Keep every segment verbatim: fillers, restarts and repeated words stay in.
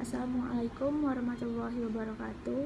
Assalamualaikum warahmatullahi wabarakatuh.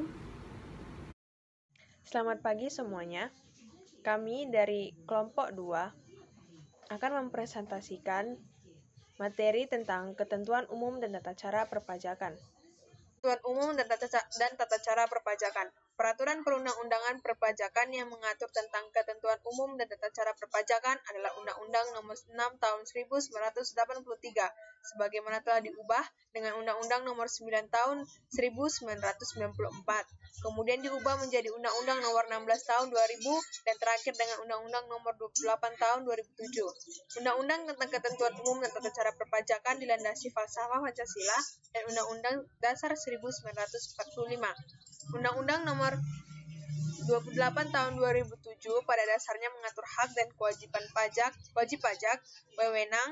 Selamat pagi semuanya. Kami dari kelompok dua akan mempresentasikan materi tentang ketentuan umum dan tata cara perpajakan. Ketentuan umum dan tata, dan tata cara perpajakan. Peraturan perundang-undangan perpajakan yang mengatur tentang ketentuan umum dan tata cara perpajakan adalah Undang-Undang Nomor enam Tahun seribu sembilan ratus delapan puluh tiga, sebagaimana telah diubah dengan Undang-Undang Nomor sembilan Tahun seribu sembilan ratus sembilan puluh empat, kemudian diubah menjadi Undang-Undang Nomor enam belas Tahun dua ribu, dan terakhir dengan Undang-Undang Nomor dua puluh delapan Tahun dua ribu tujuh. Undang-Undang tentang ketentuan umum dan tata cara perpajakan dilandasi falsafah Pancasila dan Undang-Undang Dasar seribu sembilan ratus empat puluh lima. Undang-Undang Nomor dua puluh delapan Tahun dua ribu tujuh pada dasarnya mengatur hak dan kewajiban pajak, wajib pajak, wewenang,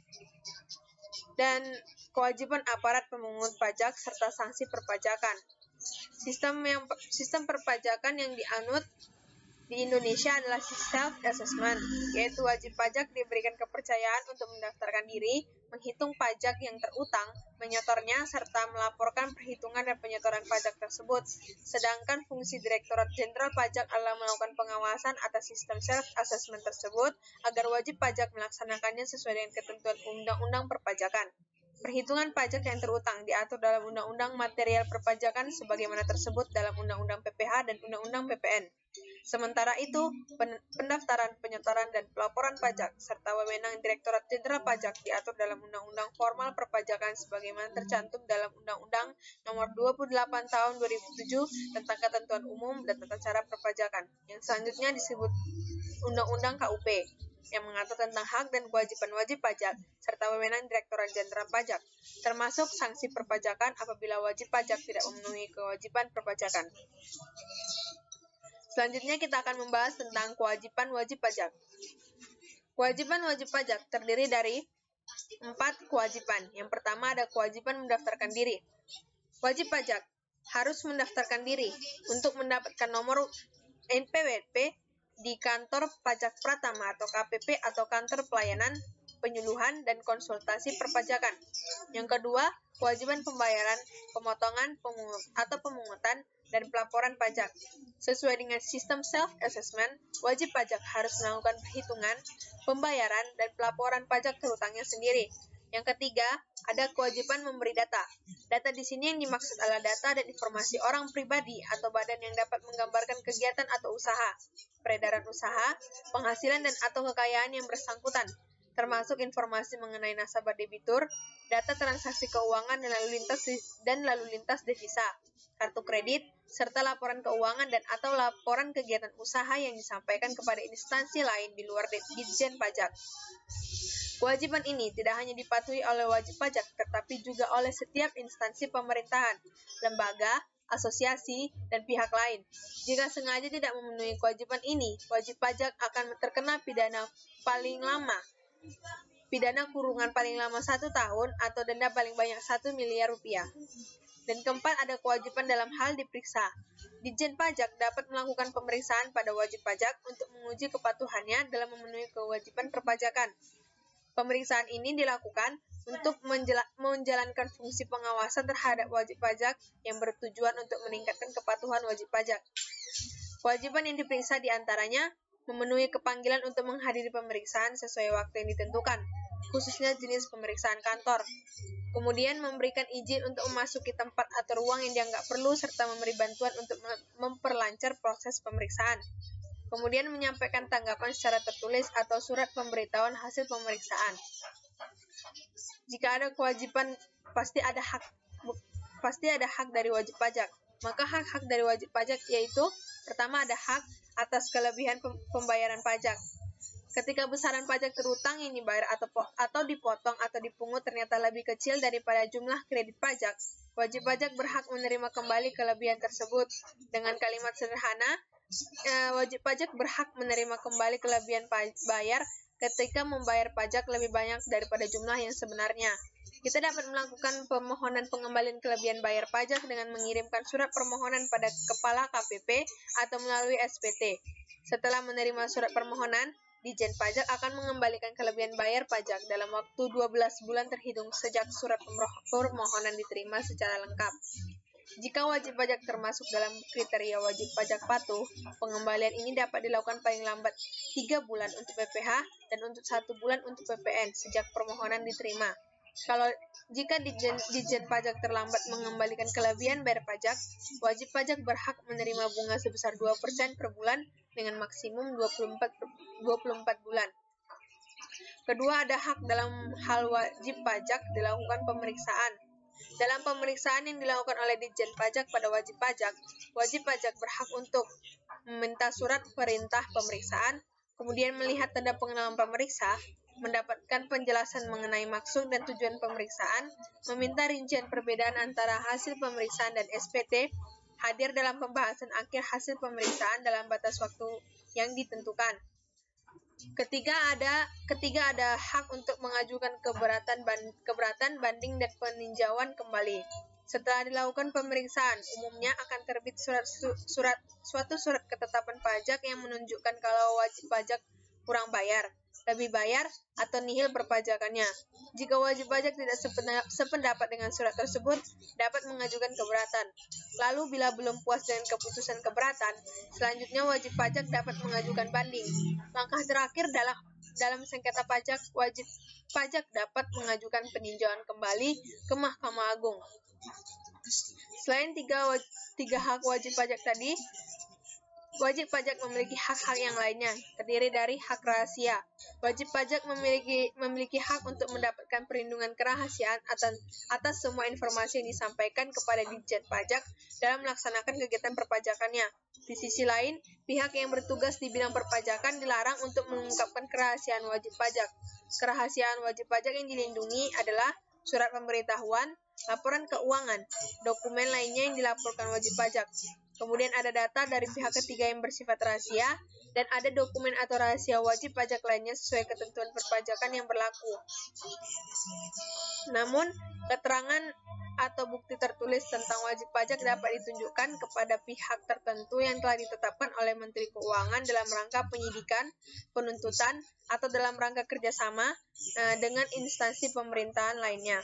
dan kewajiban aparat pemungut pajak serta sanksi perpajakan. Sistem yang sistem perpajakan yang dianut di Indonesia adalah self-assessment, yaitu wajib pajak diberikan kepercayaan untuk mendaftarkan diri, menghitung pajak yang terutang, menyetornya, serta melaporkan perhitungan dan penyetoran pajak tersebut. Sedangkan fungsi Direktorat Jenderal Pajak adalah melakukan pengawasan atas sistem self-assessment tersebut agar wajib pajak melaksanakannya sesuai dengan ketentuan Undang-Undang Perpajakan. Perhitungan pajak yang terutang diatur dalam Undang-Undang Material Perpajakan sebagaimana tersebut dalam Undang-Undang P P H dan Undang-Undang P P N. Sementara itu, pendaftaran, penyetoran, dan pelaporan pajak, serta wewenang Direktorat Jenderal Pajak diatur dalam Undang-Undang Formal Perpajakan sebagaimana tercantum dalam Undang-Undang Nomor dua puluh delapan Tahun dua ribu tujuh tentang ketentuan umum dan tata cara perpajakan, yang selanjutnya disebut Undang-Undang K U P, yang mengatur tentang hak dan kewajiban wajib pajak, serta wewenang Direktorat Jenderal Pajak, termasuk sanksi perpajakan apabila wajib pajak tidak memenuhi kewajiban perpajakan. Selanjutnya kita akan membahas tentang kewajiban wajib pajak. Kewajiban wajib pajak terdiri dari empat kewajiban. Yang pertama ada kewajiban mendaftarkan diri. Wajib pajak harus mendaftarkan diri untuk mendapatkan nomor N P W P di kantor pajak pratama atau K P P atau kantor pelayanan penyuluhan dan konsultasi perpajakan. Yang kedua, kewajiban pembayaran, pemotongan, pemungut, atau pemungutan, dan pelaporan pajak. Sesuai dengan sistem self-assessment, wajib pajak harus melakukan perhitungan, pembayaran, dan pelaporan pajak terutangnya sendiri. Yang ketiga, ada kewajiban memberi data. Data di sini yang dimaksud adalah data dan informasi orang pribadi atau badan yang dapat menggambarkan kegiatan atau usaha, peredaran usaha, penghasilan dan atau kekayaan yang bersangkutan, termasuk informasi mengenai nasabah debitur, data transaksi keuangan dan lalu lintas dan lalu lintas devisa, kartu kredit, serta laporan keuangan dan atau laporan kegiatan usaha yang disampaikan kepada instansi lain di luar Ditjen Pajak. Kewajiban ini tidak hanya dipatuhi oleh wajib pajak, tetapi juga oleh setiap instansi pemerintahan, lembaga, asosiasi, dan pihak lain. Jika sengaja tidak memenuhi kewajiban ini, wajib pajak akan terkena pidana paling lama, pidana kurungan paling lama satu tahun atau denda paling banyak satu miliar rupiah. Dan keempat, ada kewajiban dalam hal diperiksa. Ditjen Pajak dapat melakukan pemeriksaan pada wajib pajak untuk menguji kepatuhannya dalam memenuhi kewajiban perpajakan. Pemeriksaan ini dilakukan untuk menjalankan fungsi pengawasan terhadap wajib pajak yang bertujuan untuk meningkatkan kepatuhan wajib pajak. Kewajiban yang diperiksa diantaranya memenuhi kepanggilan untuk menghadiri pemeriksaan sesuai waktu yang ditentukan, khususnya jenis pemeriksaan kantor. Kemudian memberikan izin untuk memasuki tempat atau ruang yang dianggap perlu serta memberi bantuan untuk memperlancar proses pemeriksaan. Kemudian menyampaikan tanggapan secara tertulis atau surat pemberitahuan hasil pemeriksaan. Jika ada kewajiban, pasti ada hak pasti ada hak dari wajib pajak. Maka hak-hak dari wajib pajak yaitu pertama ada hak atas kelebihan pembayaran pajak. Ketika besaran pajak terutang yang dibayar atau atau dipotong atau dipungut ternyata lebih kecil daripada jumlah kredit pajak, wajib pajak berhak menerima kembali kelebihan tersebut. Dengan kalimat sederhana, eh, wajib pajak berhak menerima kembali kelebihan bayar ketika membayar pajak lebih banyak daripada jumlah yang sebenarnya. Kita dapat melakukan permohonan pengembalian kelebihan bayar pajak dengan mengirimkan surat permohonan pada Kepala K P P atau melalui S P T. Setelah menerima surat permohonan, Ditjen Pajak akan mengembalikan kelebihan bayar pajak dalam waktu dua belas bulan terhitung sejak surat permohonan diterima secara lengkap. Jika wajib pajak termasuk dalam kriteria wajib pajak patuh, pengembalian ini dapat dilakukan paling lambat tiga bulan untuk P P H dan untuk satu bulan untuk P P N sejak permohonan diterima. Kalau jika Ditjen, Ditjen Pajak terlambat mengembalikan kelebihan bayar pajak, wajib pajak berhak menerima bunga sebesar dua persen per bulan dengan maksimum dua puluh empat bulan. Kedua, ada hak dalam hal wajib pajak dilakukan pemeriksaan. Dalam pemeriksaan yang dilakukan oleh Ditjen Pajak pada wajib pajak, wajib pajak berhak untuk meminta surat perintah pemeriksaan, kemudian melihat tanda pengenalan pemeriksa, mendapatkan penjelasan mengenai maksud dan tujuan pemeriksaan, meminta rincian perbedaan antara hasil pemeriksaan dan S P T, hadir dalam pembahasan akhir hasil pemeriksaan dalam batas waktu yang ditentukan. Ketiga ada ketiga ada hak untuk mengajukan keberatan band, keberatan banding dan peninjauan kembali. Setelah dilakukan pemeriksaan, umumnya akan terbit surat, surat suatu surat ketetapan pajak yang menunjukkan kalau wajib pajak kurang bayar, lebih bayar, atau nihil perpajakannya. Jika wajib pajak tidak sependapat dengan surat tersebut, dapat mengajukan keberatan. Lalu bila belum puas dengan keputusan keberatan, selanjutnya wajib pajak dapat mengajukan banding. Langkah terakhir dalam dalam sengketa pajak, wajib pajak dapat mengajukan peninjauan kembali ke Mahkamah Agung. Selain tiga, tiga hak wajib pajak tadi, wajib pajak memiliki hak-hak yang lainnya, terdiri dari hak rahasia. Wajib pajak memiliki memiliki hak untuk mendapatkan perlindungan kerahasiaan atas, atas semua informasi yang disampaikan kepada Ditjen Pajak dalam melaksanakan kegiatan perpajakannya. Di sisi lain, pihak yang bertugas di bidang perpajakan dilarang untuk mengungkapkan kerahasiaan wajib pajak. Kerahasiaan wajib pajak yang dilindungi adalah surat pemberitahuan, laporan keuangan, dokumen lainnya yang dilaporkan wajib pajak. Kemudian ada data dari pihak ketiga yang bersifat rahasia, dan ada dokumen atau rahasia wajib pajak lainnya sesuai ketentuan perpajakan yang berlaku. Namun, keterangan atau bukti tertulis tentang wajib pajak dapat ditunjukkan kepada pihak tertentu yang telah ditetapkan oleh Menteri Keuangan dalam rangka penyidikan, penuntutan, atau dalam rangka kerjasama eh, dengan instansi pemerintahan lainnya.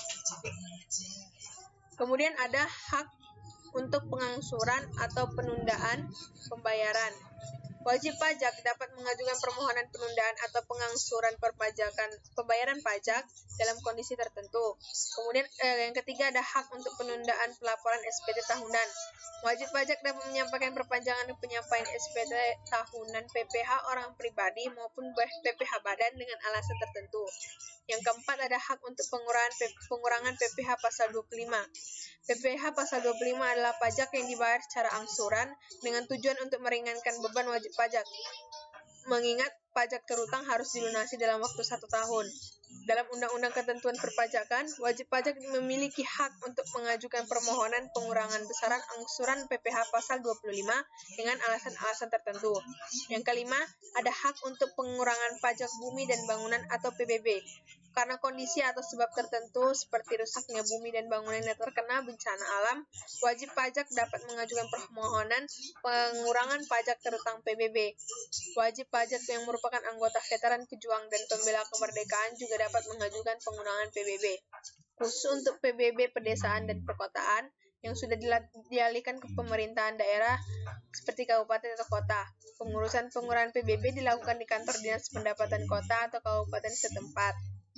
Kemudian ada hak untuk pengangsuran atau penundaan pembayaran. Wajib pajak dapat mengajukan permohonan penundaan atau pengangsuran perpajakan pembayaran pajak dalam kondisi tertentu. Kemudian eh, yang ketiga ada hak untuk penundaan pelaporan S P T tahunan. Wajib pajak dapat menyampaikan perpanjangan penyampaian S P T tahunan P P H orang pribadi maupun P P H badan dengan alasan tertentu. Yang keempat ada hak untuk pengurangan pengurangan P P H pasal dua puluh lima. P P H pasal dua puluh lima adalah pajak yang dibayar secara angsuran dengan tujuan untuk meringankan beban wajib pajak. Mengingat pajak terutang harus dilunasi dalam waktu satu tahun. Dalam Undang-Undang Ketentuan Perpajakan, wajib pajak memiliki hak untuk mengajukan permohonan pengurangan besaran angsuran P P H pasal dua puluh lima dengan alasan-alasan tertentu. Yang kelima, ada hak untuk pengurangan pajak bumi dan bangunan atau P B B. Karena kondisi atau sebab tertentu seperti rusaknya bumi dan bangunan yang terkena bencana alam, wajib pajak dapat mengajukan permohonan pengurangan pajak terutang P B B. Wajib pajak yang merupakan anggota veteran pejuang dan pembela kemerdekaan juga dapat mengajukan pengurangan P B B. Khusus untuk P B B pedesaan dan perkotaan yang sudah dialihkan ke pemerintahan daerah seperti kabupaten atau kota, pengurusan pengurangan P B B dilakukan di kantor dinas pendapatan kota atau kabupaten setempat.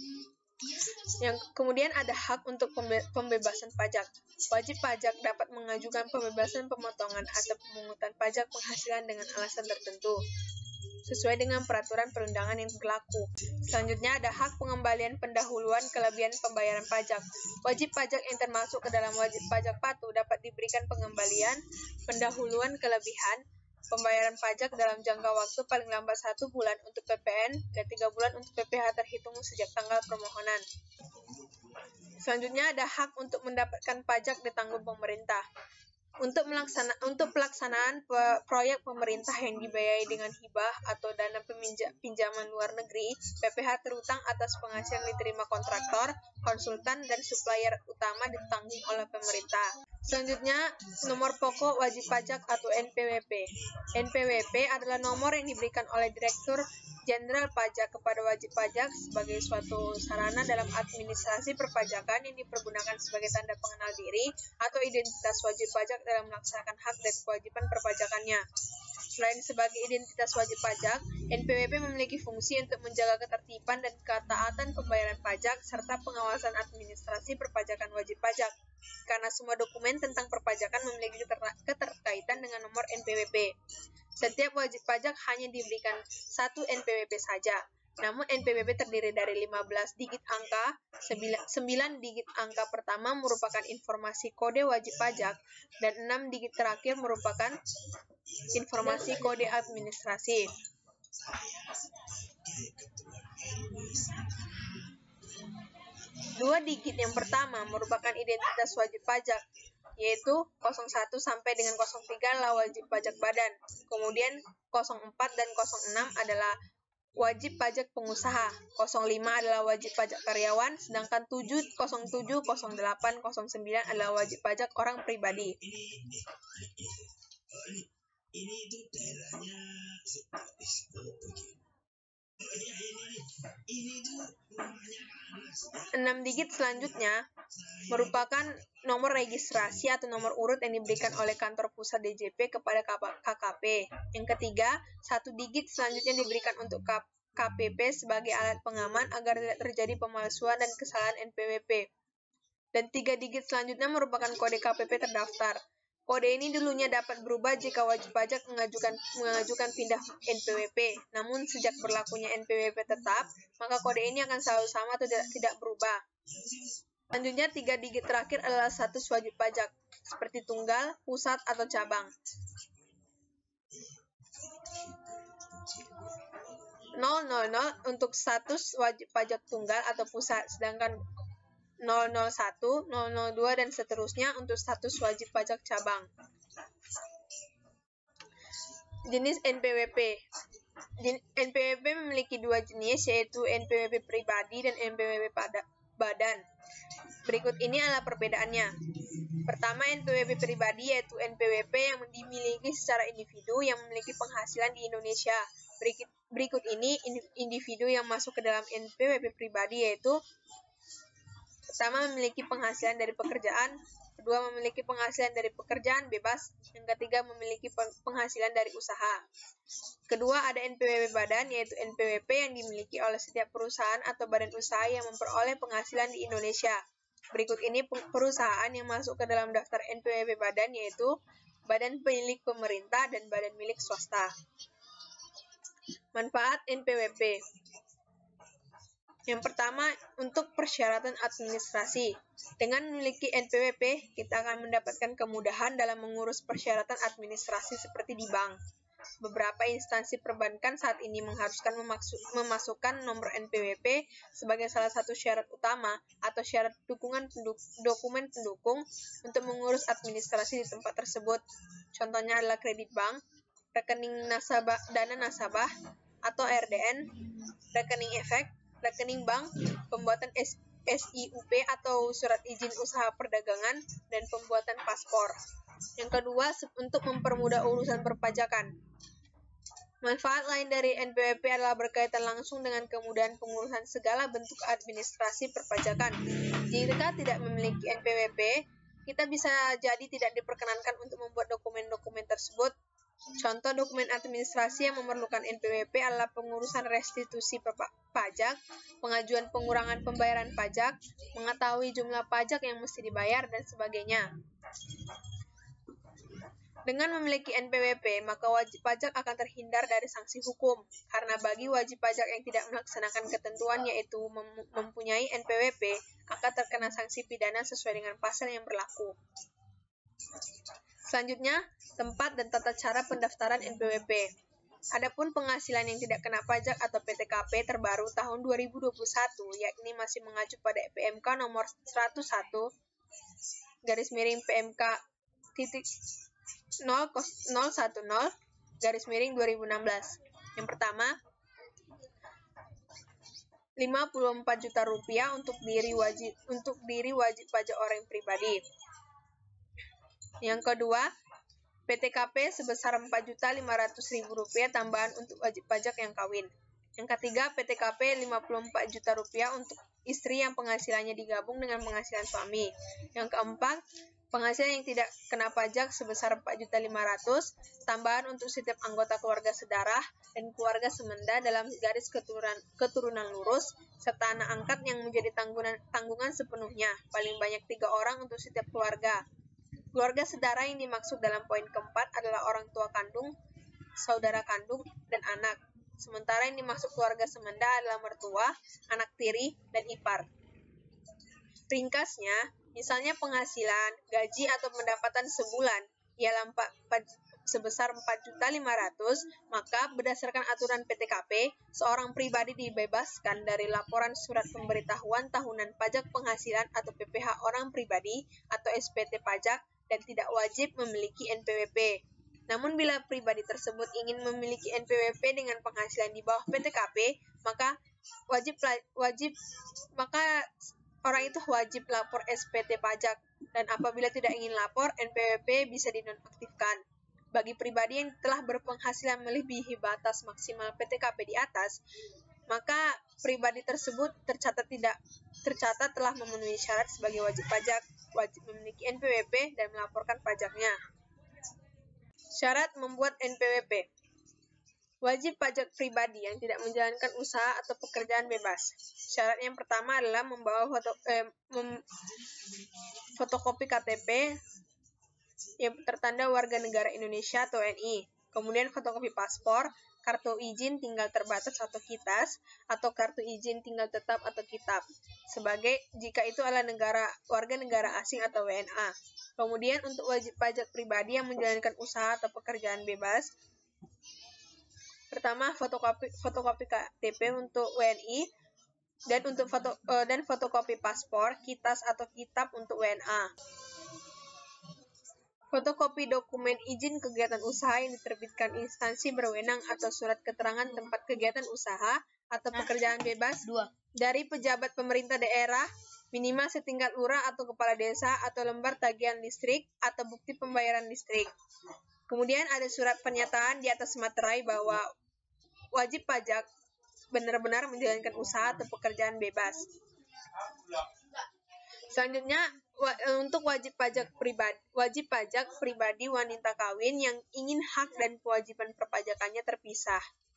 Yang kemudian ada hak untuk pembe- pembebasan pajak. Wajib pajak dapat mengajukan pembebasan pemotongan atau pemungutan pajak penghasilan dengan alasan tertentu sesuai dengan peraturan perundangan yang berlaku. Selanjutnya ada hak pengembalian pendahuluan kelebihan pembayaran pajak. Wajib pajak yang termasuk ke dalam wajib pajak patuh dapat diberikan pengembalian pendahuluan kelebihan pembayaran pajak dalam jangka waktu paling lambat satu bulan untuk P P N dan tiga bulan untuk P P H terhitung sejak tanggal permohonan. Selanjutnya ada hak untuk mendapatkan pajak ditanggung pemerintah. Untuk melaksana, untuk pelaksanaan pe, proyek pemerintah yang dibiayai dengan hibah atau dana peminja, pinjaman luar negeri, P P H terutang atas penghasilan diterima kontraktor, konsultan, dan supplier utama ditanggung oleh pemerintah. Selanjutnya, nomor pokok wajib pajak atau N P W P. N P W P adalah nomor yang diberikan oleh Direktur jenderal pajak kepada wajib pajak sebagai suatu sarana dalam administrasi perpajakan yang dipergunakan sebagai tanda pengenal diri atau identitas wajib pajak dalam melaksanakan hak dan kewajiban perpajakannya. Selain sebagai identitas wajib pajak, N P W P memiliki fungsi untuk menjaga ketertiban dan ketaatan pembayaran pajak serta pengawasan administrasi perpajakan wajib pajak. Karena semua dokumen tentang perpajakan memiliki keterkaitan dengan nomor N P W P. Setiap wajib pajak hanya diberikan satu N P W P saja. Namun N P W P terdiri dari lima belas digit angka, sembilan digit angka pertama merupakan informasi kode wajib pajak, dan enam digit terakhir merupakan informasi kode administrasi. Dua digit yang pertama merupakan identitas wajib pajak, yaitu nol satu sampai dengan nol tiga adalah wajib pajak badan. Kemudian nol empat dan nol enam adalah wajib pajak pengusaha, nol lima adalah wajib pajak karyawan, sedangkan tujuh, nol tujuh, nol delapan, nol sembilan adalah wajib pajak orang pribadi. enam digit selanjutnya merupakan nomor registrasi atau nomor urut yang diberikan oleh kantor pusat D J P kepada K K P. Yang ketiga, satu digit selanjutnya diberikan untuk K P P sebagai alat pengaman agar tidak terjadi pemalsuan dan kesalahan N P W P. Dan tiga digit selanjutnya merupakan kode K P P terdaftar. Kode ini dulunya dapat berubah jika wajib pajak mengajukan, mengajukan pindah N P W P. Namun sejak berlakunya N P W P tetap, maka kode ini akan selalu sama atau tidak, tidak berubah. Selanjutnya, tiga digit terakhir adalah status wajib pajak, seperti tunggal, pusat, atau cabang. nol nol nol untuk status wajib pajak tunggal atau pusat, sedangkan nol nol satu, nol nol dua, dan seterusnya untuk status wajib pajak cabang. Jenis N P W P. N P W P memiliki dua jenis, yaitu N P W P pribadi dan N P W P badan. Berikut ini adalah perbedaannya. Pertama, N P W P pribadi yaitu N P W P yang dimiliki secara individu yang memiliki penghasilan di Indonesia. Berikut, berikut ini individu yang masuk ke dalam N P W P pribadi yaitu: pertama, memiliki penghasilan dari pekerjaan. Kedua, memiliki penghasilan dari pekerjaan bebas. Yang ketiga, memiliki penghasilan dari usaha. Kedua, ada N P W P badan, yaitu N P W P yang dimiliki oleh setiap perusahaan atau badan usaha yang memperoleh penghasilan di Indonesia. Berikut ini perusahaan yang masuk ke dalam daftar N P W P badan, yaitu badan milik pemerintah dan badan milik swasta. Manfaat N P W P. Yang pertama, untuk persyaratan administrasi. Dengan memiliki N P W P, kita akan mendapatkan kemudahan dalam mengurus persyaratan administrasi seperti di bank. Beberapa instansi perbankan saat ini mengharuskan memasukkan nomor N P W P sebagai salah satu syarat utama atau syarat dukungan penduk dokumen pendukung untuk mengurus administrasi di tempat tersebut. Contohnya adalah kredit bank, rekening nasabah, dana nasabah atau R D N, rekening efek, rekening bank, pembuatan S I U P atau surat izin usaha perdagangan, dan pembuatan paspor. Yang kedua, untuk mempermudah urusan perpajakan. Manfaat lain dari N P W P adalah berkaitan langsung dengan kemudahan pengurusan segala bentuk administrasi perpajakan. Jika tidak memiliki N P W P, kita bisa jadi tidak diperkenankan untuk membuat dokumen-dokumen tersebut. Contoh dokumen administrasi yang memerlukan N P W P adalah pengurusan restitusi pajak, pengajuan pengurangan pembayaran pajak, mengetahui jumlah pajak yang mesti dibayar, dan sebagainya. Dengan memiliki N P W P, maka wajib pajak akan terhindar dari sanksi hukum, karena bagi wajib pajak yang tidak melaksanakan ketentuan yaitu mem mempunyai N P W P, akan terkena sanksi pidana sesuai dengan pasal yang berlaku. Selanjutnya, tempat dan tata cara pendaftaran N P W P. Adapun penghasilan yang tidak kena pajak atau P T K P terbaru tahun dua ribu dua puluh satu, yakni masih mengacu pada P M K nomor seratus satu garis miring P M K titik nol nol satu nol garis miring dua ribu enam belas. Yang pertama, lima puluh empat juta rupiah untuk diri wajib untuk diri wajib pajak orang pribadi. Yang kedua, P T K P sebesar empat juta lima ratus ribu rupiah tambahan untuk wajib pajak yang kawin. Yang ketiga, P T K P lima puluh empat juta rupiah untuk istri yang penghasilannya digabung dengan penghasilan suami. Yang keempat, penghasilan yang tidak kena pajak sebesar empat juta lima ratus ribu, tambahan untuk setiap anggota keluarga sedarah dan keluarga semenda dalam garis keturunan, keturunan lurus, serta anak angkat yang menjadi tanggungan, tanggungan sepenuhnya, paling banyak tiga orang untuk setiap keluarga. Keluarga sedarah yang dimaksud dalam poin keempat adalah orang tua kandung, saudara kandung, dan anak. Sementara yang dimaksud keluarga semenda adalah mertua, anak tiri, dan ipar. Ringkasnya, misalnya penghasilan, gaji, atau pendapatan sebulan ialah sebesar empat juta lima ratus ribu, maka berdasarkan aturan P T K P, seorang pribadi dibebaskan dari laporan surat pemberitahuan tahunan pajak penghasilan atau P P H orang pribadi atau S P T pajak dan tidak wajib memiliki N P W P. Namun bila pribadi tersebut ingin memiliki N P W P dengan penghasilan di bawah P T K P, maka wajib wajib maka orang itu wajib lapor S P T pajak, dan apabila tidak ingin lapor, N P W P bisa dinonaktifkan. Bagi pribadi yang telah berpenghasilan melebihi batas maksimal P T K P di atas, maka pribadi tersebut tercatat tidak tercatat telah memenuhi syarat sebagai wajib pajak, wajib memiliki N P W P dan melaporkan pajaknya. Syarat membuat N P W P. Wajib pajak pribadi yang tidak menjalankan usaha atau pekerjaan bebas. Syarat yang pertama adalah membawa foto, eh, mem, fotokopi K T P yang tertanda warga negara Indonesia atau W N I. Kemudian fotokopi paspor, kartu izin tinggal terbatas atau KITAS, atau kartu izin tinggal tetap atau KITAP, sebagai jika itu adalah negara warga negara asing atau W N A. Kemudian untuk wajib pajak pribadi yang menjalankan usaha atau pekerjaan bebas, pertama fotokopi fotokopi K T P untuk W N I dan untuk foto uh, dan fotokopi paspor, KITAS atau KITAP untuk W N A. Fotokopi dokumen izin kegiatan usaha yang diterbitkan instansi berwenang atau surat keterangan tempat kegiatan usaha atau pekerjaan bebas dari pejabat pemerintah daerah, minimal setingkat lurah atau kepala desa, atau lembar tagihan listrik atau bukti pembayaran listrik. Kemudian ada surat pernyataan di atas materai bahwa wajib pajak benar-benar menjalankan usaha atau pekerjaan bebas. Selanjutnya, untuk wajib pajak pribadi, wajib pajak pribadi wanita kawin yang ingin hak dan kewajiban perpajakannya terpisah.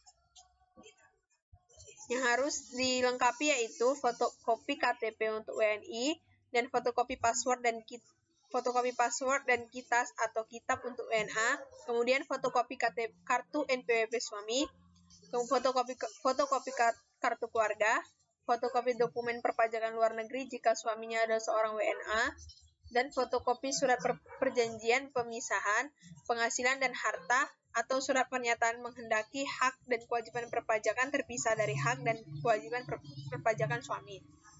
Yang harus dilengkapi yaitu fotokopi K T P untuk W N I dan fotokopi password dan kit fotokopi password dan KITAS atau KITAP untuk W N A, kemudian fotokopi K T P, kartu N P W P suami, fotokopi fotokopi kartu keluarga, fotokopi dokumen perpajakan luar negeri jika suaminya adalah seorang W N A, dan fotokopi surat per perjanjian pemisahan, penghasilan dan harta, atau surat pernyataan menghendaki hak dan kewajiban perpajakan terpisah dari hak dan kewajiban per perpajakan suami.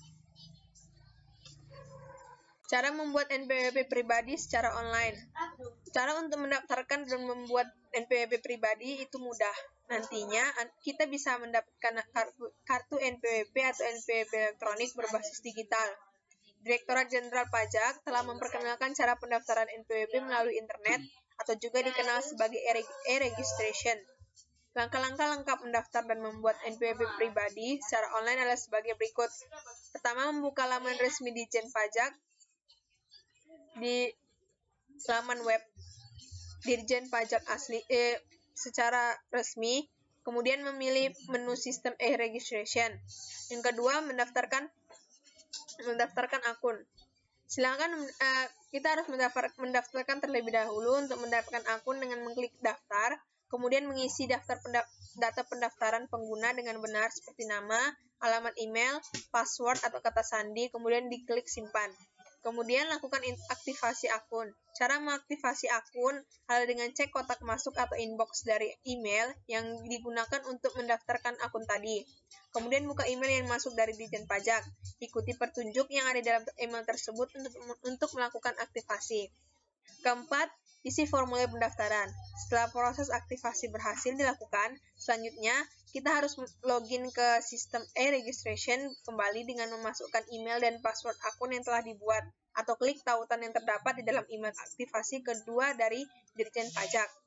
Cara membuat N P W P pribadi secara online. Cara untuk mendaftarkan dan membuat N P W P pribadi itu mudah. Nantinya kita bisa mendapatkan kartu, kartu N P W P atau N P W P elektronik berbasis digital. Direktorat Jenderal Pajak telah memperkenalkan cara pendaftaran N P W P melalui internet atau juga dikenal sebagai e-registration. Langkah-langkah lengkap mendaftar dan membuat N P W P pribadi secara online adalah sebagai berikut. Pertama, membuka laman resmi Ditjen Pajak di laman web Dirjen Pajak asli eh, secara resmi, kemudian memilih menu sistem e-registration. Yang kedua, mendaftarkan mendaftarkan akun. Silakan uh, kita harus mendaftar, mendaftarkan terlebih dahulu. Untuk mendapatkan akun dengan mengklik daftar, kemudian mengisi daftar pendaf data pendaftaran pengguna dengan benar seperti nama, alamat email, password atau kata sandi, kemudian diklik simpan. Kemudian lakukan aktivasi akun. Cara mengaktifasi akun adalah dengan cek kotak masuk atau inbox dari email yang digunakan untuk mendaftarkan akun tadi. Kemudian buka email yang masuk dari Ditjen Pajak. Ikuti petunjuk yang ada dalam email tersebut untuk, untuk melakukan aktivasi. Keempat, isi formulir pendaftaran. Setelah proses aktivasi berhasil dilakukan, selanjutnya kita harus login ke sistem e-registration kembali dengan memasukkan email dan password akun yang telah dibuat, atau klik tautan yang terdapat di dalam email aktivasi kedua dari Dirjen Pajak.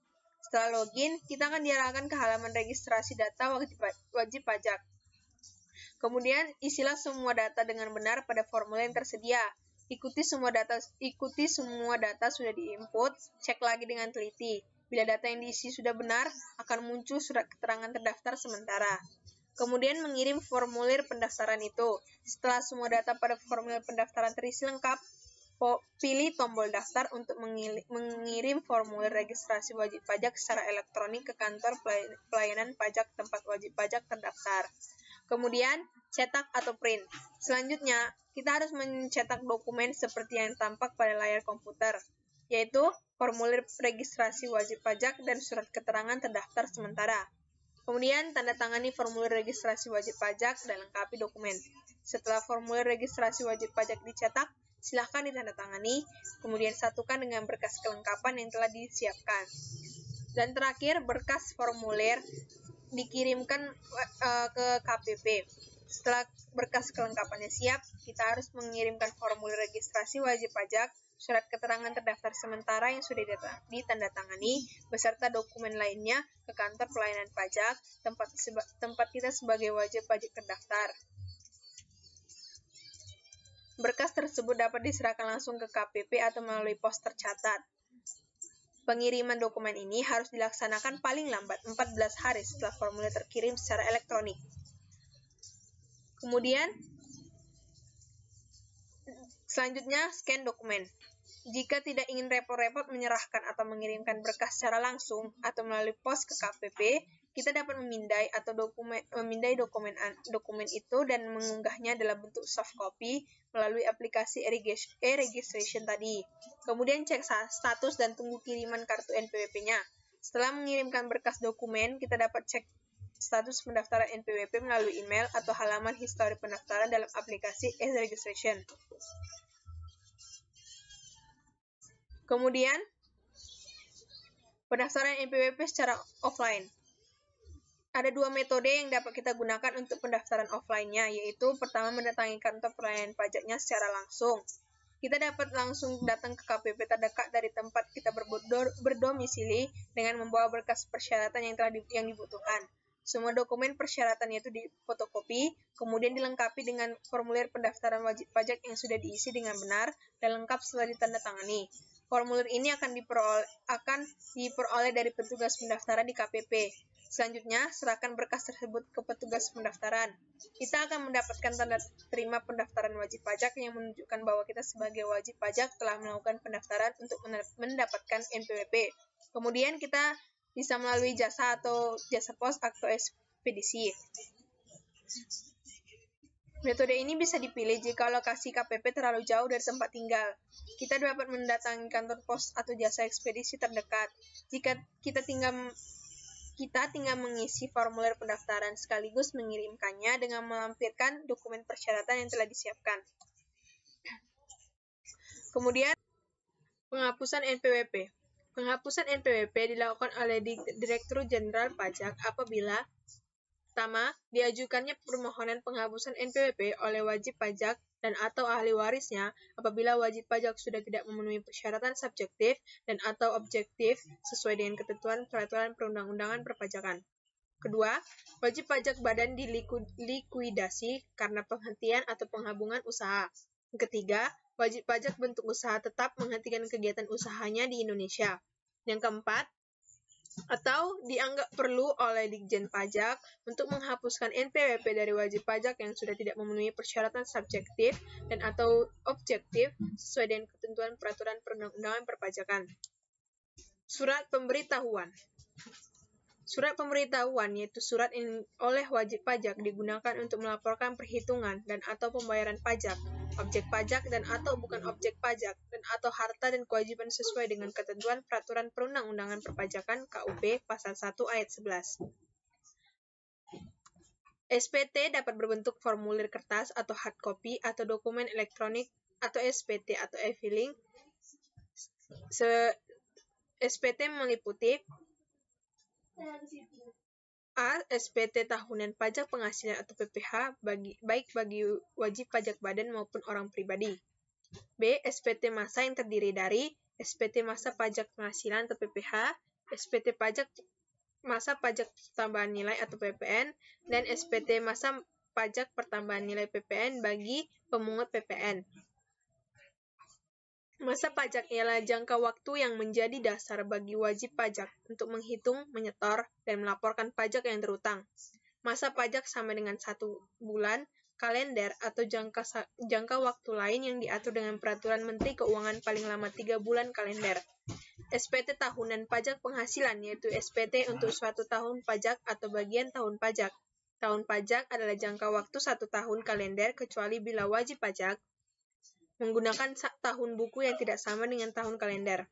Setelah login, kita akan diarahkan ke halaman registrasi data wajib, wajib pajak. Kemudian, isilah semua data dengan benar pada formulir yang tersedia. Ikuti semua data ikuti semua data sudah diinput, cek lagi dengan teliti. Bila data yang diisi sudah benar, akan muncul surat keterangan terdaftar sementara. Kemudian mengirim formulir pendaftaran itu. Setelah semua data pada formulir pendaftaran terisi lengkap, pilih tombol daftar untuk mengirim formulir registrasi wajib pajak secara elektronik ke kantor pelayanan pajak tempat wajib pajak terdaftar. Kemudian, cetak atau print. Selanjutnya, kita harus mencetak dokumen seperti yang tampak pada layar komputer, yaitu formulir registrasi wajib pajak dan surat keterangan terdaftar sementara. Kemudian, tanda tangani formulir registrasi wajib pajak dan lengkapi dokumen. Setelah formulir registrasi wajib pajak dicetak, silakan ditandatangani, kemudian satukan dengan berkas kelengkapan yang telah disiapkan. Dan terakhir, berkas formulir dikirimkan uh, ke K P P. Setelah berkas kelengkapannya siap, kita harus mengirimkan formulir registrasi wajib pajak, surat keterangan terdaftar sementara yang sudah ditandatangani, beserta dokumen lainnya ke kantor pelayanan pajak, tempat, tempat kita sebagai wajib pajak terdaftar. Berkas tersebut dapat diserahkan langsung ke K P P atau melalui pos tercatat. Pengiriman dokumen ini harus dilaksanakan paling lambat empat belas hari setelah formulir terkirim secara elektronik. Kemudian, selanjutnya scan dokumen. Jika tidak ingin repot-repot menyerahkan atau mengirimkan berkas secara langsung atau melalui pos ke K P P, kita dapat memindai atau dokumen memindai dokumen dokumen itu dan mengunggahnya dalam bentuk soft copy melalui aplikasi e-registration tadi. Kemudian cek status dan tunggu kiriman kartu N P W P-nya. Setelah mengirimkan berkas dokumen, kita dapat cek status pendaftaran N P W P melalui email atau halaman histori pendaftaran dalam aplikasi e-registration. Kemudian, pendaftaran N P W P secara offline. Ada dua metode yang dapat kita gunakan untuk pendaftaran offline-nya, yaitu pertama mendatangi kantor pelayanan pajaknya secara langsung. Kita dapat langsung datang ke K P P terdekat dari tempat kita berdomisili dengan membawa berkas persyaratan yang telah di, yang dibutuhkan. Semua dokumen persyaratan itu difotokopi, kemudian dilengkapi dengan formulir pendaftaran wajib pajak yang sudah diisi dengan benar dan lengkap setelah ditandatangani. Formulir ini akan diperoleh, akan diperoleh dari petugas pendaftaran di K P P. Selanjutnya, serahkan berkas tersebut ke petugas pendaftaran. Kita akan mendapatkan tanda terima pendaftaran wajib pajak yang menunjukkan bahwa kita sebagai wajib pajak telah melakukan pendaftaran untuk mendapatkan N P W P. Kemudian kita bisa melalui jasa atau jasa pos atau ekspedisi. Metode ini bisa dipilih jika lokasi K P P terlalu jauh dari tempat tinggal. Kita dapat mendatangi kantor pos atau jasa ekspedisi terdekat. Jika kita tinggal Kita tinggal mengisi formulir pendaftaran sekaligus mengirimkannya dengan melampirkan dokumen persyaratan yang telah disiapkan. Kemudian, penghapusan N P W P. Penghapusan N P W P dilakukan oleh Direktur Jenderal Pajak apabila pertama, diajukannya permohonan penghapusan N P W P oleh wajib pajak dan atau ahli warisnya apabila wajib pajak sudah tidak memenuhi persyaratan subjektif dan atau objektif sesuai dengan ketentuan peraturan perundang-undangan perpajakan. Kedua, wajib pajak badan dilikuidasi karena penghentian atau penggabungan usaha. Ketiga, wajib pajak bentuk usaha tetap menghentikan kegiatan usahanya di Indonesia. Yang keempat, atau dianggap perlu oleh Ditjen Pajak untuk menghapuskan N P W P dari wajib pajak yang sudah tidak memenuhi persyaratan subjektif dan atau objektif sesuai dengan ketentuan peraturan perundang-undangan perpajakan. Surat pemberitahuan. Surat pemberitahuan yaitu surat yang oleh wajib pajak digunakan untuk melaporkan perhitungan dan atau pembayaran pajak, objek pajak dan atau bukan objek pajak, dan atau harta dan kewajiban sesuai dengan ketentuan peraturan perundang-undangan perpajakan K U P pasal satu ayat sebelas. S P T dapat berbentuk formulir kertas atau hard copy atau dokumen elektronik atau S P T atau e-filing. S P T meliputi A. S P T tahunan pajak penghasilan atau P P H bagi, baik bagi wajib pajak badan maupun orang pribadi. B. S P T masa yang terdiri dari S P T masa pajak penghasilan atau P P H, S P T pajak masa pajak tambahan nilai atau P P N, dan S P T masa pajak pertambahan nilai P P N bagi pemungut P P N. Masa pajak ialah jangka waktu yang menjadi dasar bagi wajib pajak untuk menghitung, menyetor, dan melaporkan pajak yang terutang. Masa pajak sama dengan satu bulan, kalender, atau jangka, jangka waktu lain yang diatur dengan Peraturan Menteri Keuangan paling lama tiga bulan kalender. S P T tahunan pajak penghasilan, yaitu S P T untuk suatu tahun pajak atau bagian tahun pajak. Tahun pajak adalah jangka waktu satu tahun kalender, kecuali bila wajib pajak menggunakan tahun buku yang tidak sama dengan tahun kalender.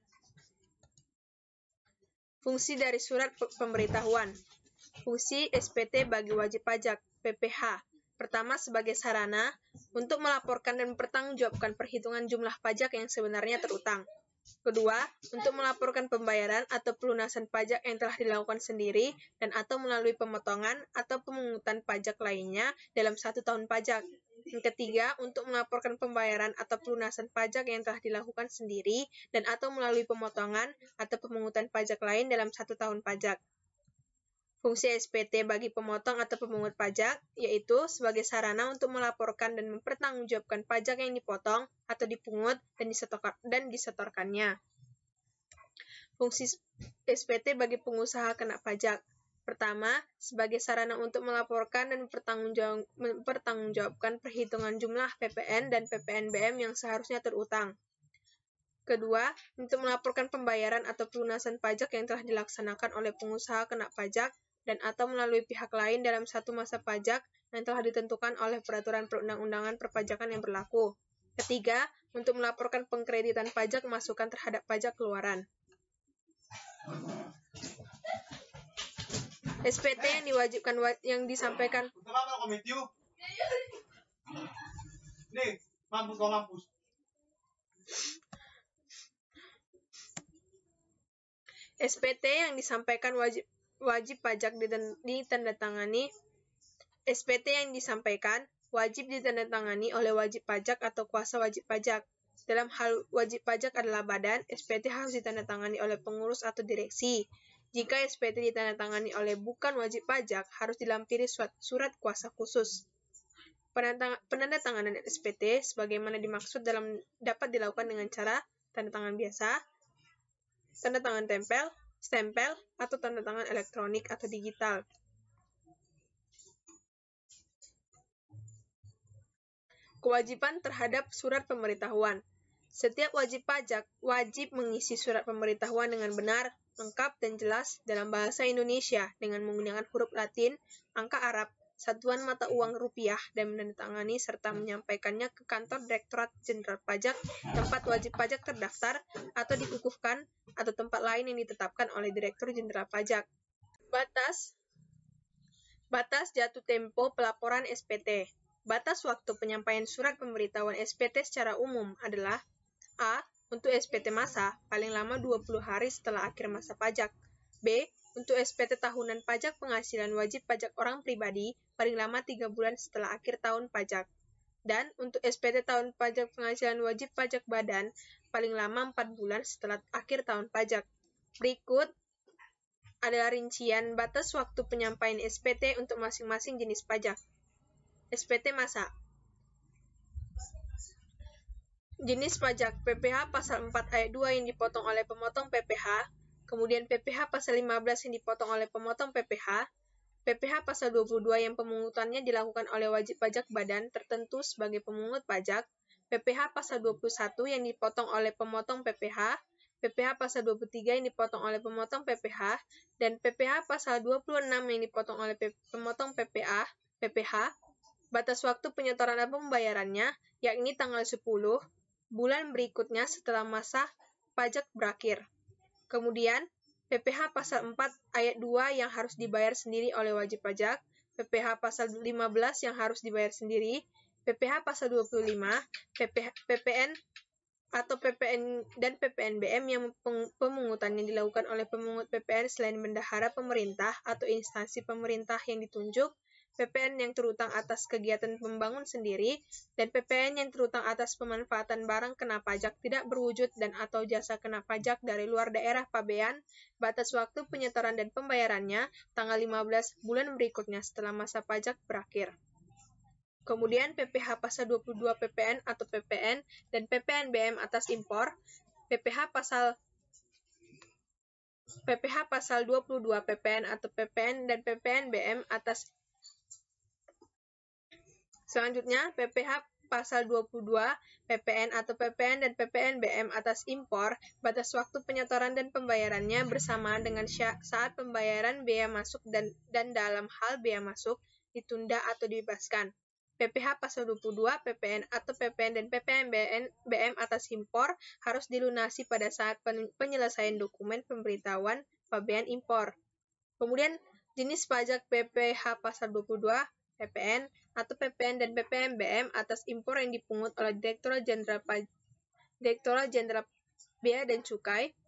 Fungsi dari surat pemberitahuan. Fungsi S P T bagi wajib pajak, P P H. Pertama, sebagai sarana untuk melaporkan dan mempertanggungjawabkan perhitungan jumlah pajak yang sebenarnya terutang. Kedua, untuk melaporkan pembayaran atau pelunasan pajak yang telah dilakukan sendiri dan atau melalui pemotongan atau pemungutan pajak lainnya dalam satu tahun pajak. Yang ketiga, untuk melaporkan pembayaran atau pelunasan pajak yang telah dilakukan sendiri dan atau melalui pemotongan atau pemungutan pajak lain dalam satu tahun pajak. Fungsi S P T bagi pemotong atau pemungut pajak, yaitu sebagai sarana untuk melaporkan dan mempertanggungjawabkan pajak yang dipotong atau dipungut dan, disetor- dan disetorkannya. Fungsi S P T bagi pengusaha kena pajak. Pertama, sebagai sarana untuk melaporkan dan mempertanggungjawab- mempertanggungjawabkan perhitungan jumlah P P N dan P P N B M yang seharusnya terutang. Kedua, untuk melaporkan pembayaran atau pelunasan pajak yang telah dilaksanakan oleh pengusaha kena pajak dan atau melalui pihak lain dalam satu masa pajak yang telah ditentukan oleh peraturan perundang-undangan perpajakan yang berlaku. Ketiga, untuk melaporkan pengkreditan pajak masukan terhadap pajak keluaran. S P T yang diwajibkan yang disampaikan Nih, mampus kau mampus. S P T yang disampaikan wajib wajib pajak ditandatangani S P T yang disampaikan wajib ditandatangani oleh wajib pajak atau kuasa wajib pajak. Dalam hal wajib pajak adalah badan, S P T harus ditandatangani oleh pengurus atau direksi. Jika S P T ditandatangani oleh bukan wajib pajak, harus dilampiri surat kuasa khusus. Penandatanganan S P T sebagaimana dimaksud dalam dapat dilakukan dengan cara tanda tangan biasa, tanda tangan tempel, stempel, atau tanda tangan elektronik atau digital. Kewajiban terhadap surat pemberitahuan. Setiap wajib pajak wajib mengisi surat pemberitahuan dengan benar, lengkap, dan jelas dalam bahasa Indonesia dengan menggunakan huruf Latin, angka Arab, satuan mata uang rupiah, dan menandatangani serta menyampaikannya ke kantor Direktorat Jenderal Pajak, tempat wajib pajak terdaftar, atau dikukuhkan, atau tempat lain yang ditetapkan oleh Direktur Jenderal Pajak. Batas Batas jatuh tempo pelaporan S P T. Batas waktu penyampaian surat pemberitahuan S P T secara umum adalah A. Untuk S P T masa, paling lama dua puluh hari setelah akhir masa pajak. B. Untuk S P T tahunan pajak penghasilan wajib pajak orang pribadi, paling lama tiga bulan setelah akhir tahun pajak. Dan untuk S P T tahun pajak penghasilan wajib pajak badan, paling lama empat bulan setelah akhir tahun pajak. Berikut adalah rincian batas waktu penyampaian S P T untuk masing-masing jenis pajak. S P T masa. Jenis pajak P P H pasal empat ayat dua yang dipotong oleh pemotong P P H, kemudian P P H pasal lima belas yang dipotong oleh pemotong P P H, P P H pasal dua puluh dua yang pemungutannya dilakukan oleh wajib pajak badan tertentu sebagai pemungut pajak, P P H pasal dua puluh satu yang dipotong oleh pemotong P P H, P P H pasal dua puluh tiga yang dipotong oleh pemotong P P H, dan P P H pasal dua puluh enam yang dipotong oleh pemotong P P A, P P H. Batas waktu penyetoran dan pembayarannya, yakni tanggal sepuluh, bulan berikutnya setelah masa pajak berakhir. Kemudian, P P H pasal empat ayat dua yang harus dibayar sendiri oleh wajib pajak, P P H pasal lima belas yang harus dibayar sendiri, P P H pasal dua puluh lima, P P H, P P N atau P P N dan P P N B M yang pemungutannya dilakukan oleh pemungut P P N selain bendahara pemerintah atau instansi pemerintah yang ditunjuk, P P N yang terutang atas kegiatan pembangun sendiri, dan P P N yang terutang atas pemanfaatan barang kena pajak tidak berwujud dan atau jasa kena pajak dari luar daerah pabean, batas waktu penyetoran dan pembayarannya, tanggal lima belas bulan berikutnya setelah masa pajak berakhir. Kemudian P P H pasal dua puluh dua P P N atau P P N dan P P N B M atas impor, P P H pasal P P H pasal dua puluh dua P P N atau P P N dan P P N B M atas Selanjutnya, P P H pasal dua puluh dua P P N atau P P N dan P P N B M atas impor, batas waktu penyetoran dan pembayarannya bersamaan dengan saat pembayaran bea masuk dan dan dalam hal bea masuk ditunda atau dibebaskan. P P H pasal dua puluh dua P P N atau P P N dan P P N B M atas impor harus dilunasi pada saat penyelesaian dokumen pemberitahuan pabean impor. Kemudian jenis pajak P P H pasal dua puluh dua P P N atau P P N dan P P N B M atas impor yang dipungut oleh Direktorat Jenderal Direktorat Jenderal Bea dan Cukai.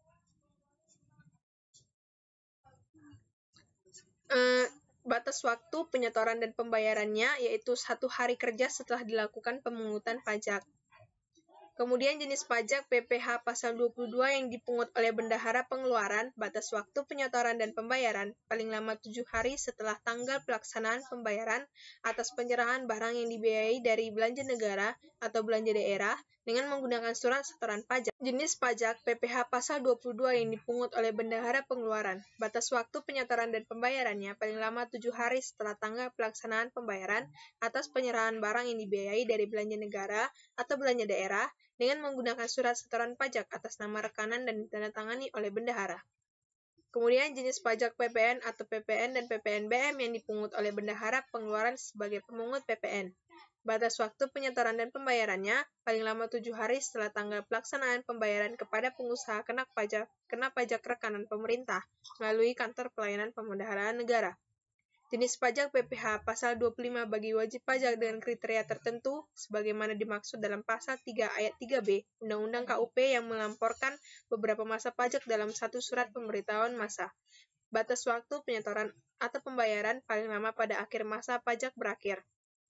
Uh, batas waktu penyetoran dan pembayarannya yaitu satu hari kerja setelah dilakukan pemungutan pajak. Kemudian jenis pajak P P H pasal dua puluh dua yang dipungut oleh bendahara pengeluaran, batas waktu penyetoran dan pembayaran paling lama tujuh hari setelah tanggal pelaksanaan pembayaran atas penyerahan barang yang dibiayai dari belanja negara atau belanja daerah dengan menggunakan surat setoran pajak. Jenis pajak P P H pasal dua puluh dua yang dipungut oleh bendahara pengeluaran, batas waktu penyetoran dan pembayarannya paling lama tujuh hari setelah tanggal pelaksanaan pembayaran atas penyerahan barang yang dibiayai dari belanja negara atau belanja daerah dengan menggunakan surat setoran pajak atas nama rekanan dan ditandatangani oleh bendahara. Kemudian jenis pajak P P N atau P P N dan P P N B M yang dipungut oleh bendahara pengeluaran sebagai pemungut P P N. Batas waktu penyetoran dan pembayarannya paling lama tujuh hari setelah tanggal pelaksanaan pembayaran kepada pengusaha kena pajak kena pajak rekanan pemerintah melalui kantor pelayanan pemendaharaan negara. Jenis pajak P P H pasal dua puluh lima bagi wajib pajak dengan kriteria tertentu sebagaimana dimaksud dalam pasal tiga ayat tiga B Undang-Undang K U P yang melamporkan beberapa masa pajak dalam satu surat pemberitahuan masa. Batas waktu penyetoran atau pembayaran paling lama pada akhir masa pajak berakhir.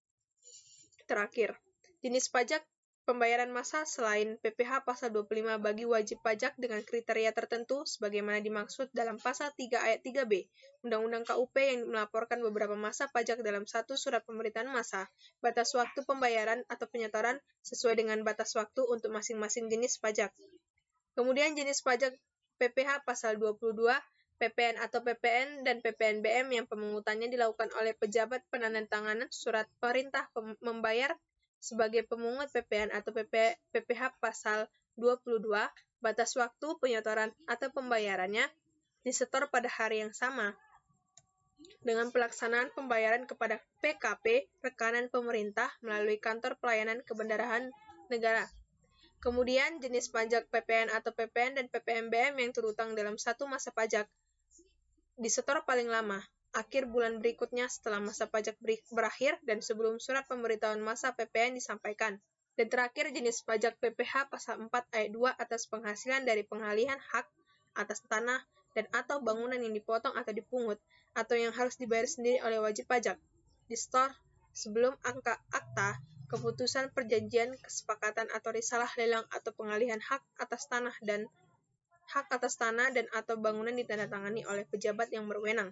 Terakhir, jenis pajak pembayaran massa selain P P H pasal dua puluh lima bagi wajib pajak dengan kriteria tertentu sebagaimana dimaksud dalam pasal tiga ayat tiga B Undang-Undang K U P yang melaporkan beberapa masa pajak dalam satu surat pemberitaan massa. Batas waktu pembayaran atau penyetoran sesuai dengan batas waktu untuk masing-masing jenis pajak. Kemudian jenis pajak P P H pasal dua puluh dua P P N atau P P N dan P P N B M yang pemungutannya dilakukan oleh pejabat penandatanganan surat perintah membayar sebagai pemungut P P N atau P P, P P H pasal dua puluh dua, batas waktu penyetoran atau pembayarannya disetor pada hari yang sama dengan pelaksanaan pembayaran kepada P K P, rekanan pemerintah melalui kantor pelayanan kebendaraan negara. Kemudian jenis pajak P P N atau P P N dan P P N B M yang terutang dalam satu masa pajak disetor paling lama akhir bulan berikutnya setelah masa pajak berakhir dan sebelum surat pemberitahuan masa P P N disampaikan. Dan terakhir jenis pajak P P H pasal empat ayat dua atas penghasilan dari pengalihan hak atas tanah dan atau bangunan yang dipotong atau dipungut atau yang harus dibayar sendiri oleh wajib pajak. Disetor sebelum angka akta, keputusan perjanjian, kesepakatan atau risalah lelang atau pengalihan hak atas tanah dan hak atas tanah dan atau bangunan ditandatangani oleh pejabat yang berwenang.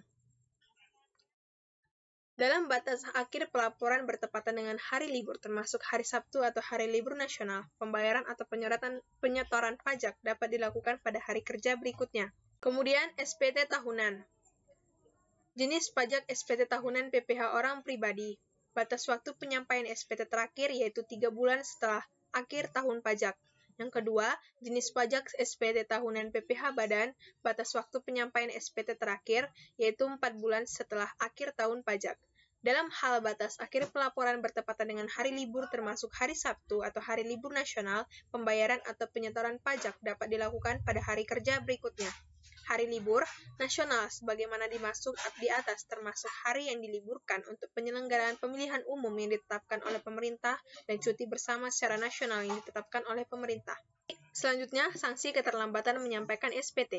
Dalam batas akhir pelaporan bertepatan dengan hari libur termasuk hari Sabtu atau hari libur nasional, pembayaran atau penyetoran, penyetoran pajak dapat dilakukan pada hari kerja berikutnya. Kemudian S P T tahunan. Jenis pajak S P T tahunan P P H orang pribadi. Batas waktu penyampaian S P T terakhir yaitu tiga bulan setelah akhir tahun pajak. Yang kedua, jenis pajak S P T tahunan P P H badan, batas waktu penyampaian S P T terakhir, yaitu empat bulan setelah akhir tahun pajak. Dalam hal batas akhir pelaporan bertepatan dengan hari libur termasuk hari Sabtu atau hari libur nasional, pembayaran atau penyetoran pajak dapat dilakukan pada hari kerja berikutnya. Hari libur nasional sebagaimana dimaksud di atas termasuk hari yang diliburkan untuk penyelenggaraan pemilihan umum yang ditetapkan oleh pemerintah dan cuti bersama secara nasional yang ditetapkan oleh pemerintah. Selanjutnya, sanksi keterlambatan menyampaikan S P T.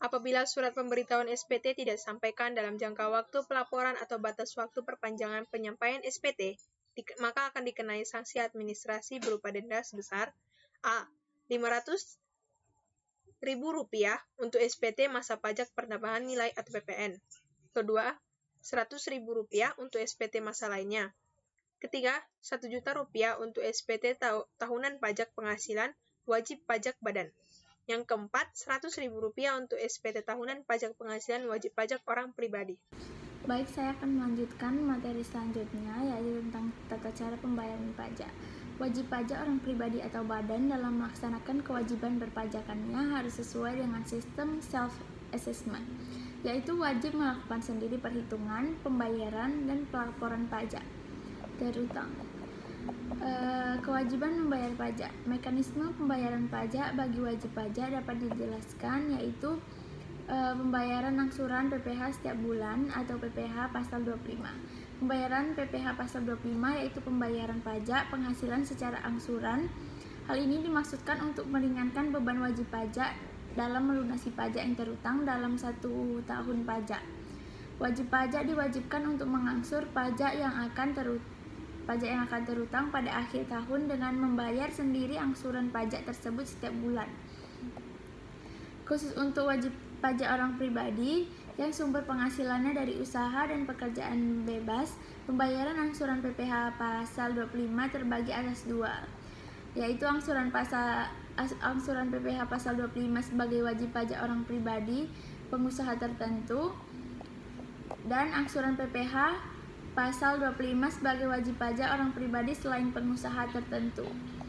Apabila surat pemberitahuan S P T tidak disampaikan dalam jangka waktu pelaporan atau batas waktu perpanjangan penyampaian S P T, maka akan dikenai sanksi administrasi berupa denda sebesar A. lima ratus ribu rupiah untuk S P T masa pajak penambahan nilai atau P P N. Kedua, seratus ribu rupiah untuk S P T masa lainnya. Ketiga, satu juta rupiah untuk S P T tahu, tahunan pajak penghasilan wajib pajak badan. Yang keempat, seratus ribu rupiah untuk S P T tahunan pajak penghasilan wajib pajak orang pribadi. Baik, saya akan melanjutkan materi selanjutnya, yaitu tentang tata cara pembayaran pajak. Wajib pajak orang pribadi atau badan dalam melaksanakan kewajiban berpajakannya harus sesuai dengan sistem self-assessment, yaitu wajib melakukan sendiri perhitungan, pembayaran, dan pelaporan pajak terutang. E, kewajiban membayar pajak. Mekanisme pembayaran pajak bagi wajib pajak dapat dijelaskan, yaitu e, pembayaran angsuran P P H setiap bulan atau P P H pasal dua puluh lima. Pembayaran P P H pasal dua puluh lima yaitu pembayaran pajak penghasilan secara angsuran. Hal ini dimaksudkan untuk meringankan beban wajib pajak dalam melunasi pajak yang terutang dalam satu tahun pajak. Wajib pajak diwajibkan untuk mengangsur pajak yang akan terutang pajak yang akan terutang pada akhir tahun dengan membayar sendiri angsuran pajak tersebut setiap bulan. Khusus untuk wajib pajak orang pribadi yang sumber penghasilannya dari usaha dan pekerjaan bebas, pembayaran angsuran P P H pasal dua puluh lima terbagi atas dua, yaitu angsuran pasal angsuran P P H pasal dua puluh lima sebagai wajib pajak orang pribadi pengusaha tertentu dan angsuran P P H pasal dua puluh lima sebagai wajib pajak orang pribadi selain pengusaha tertentu.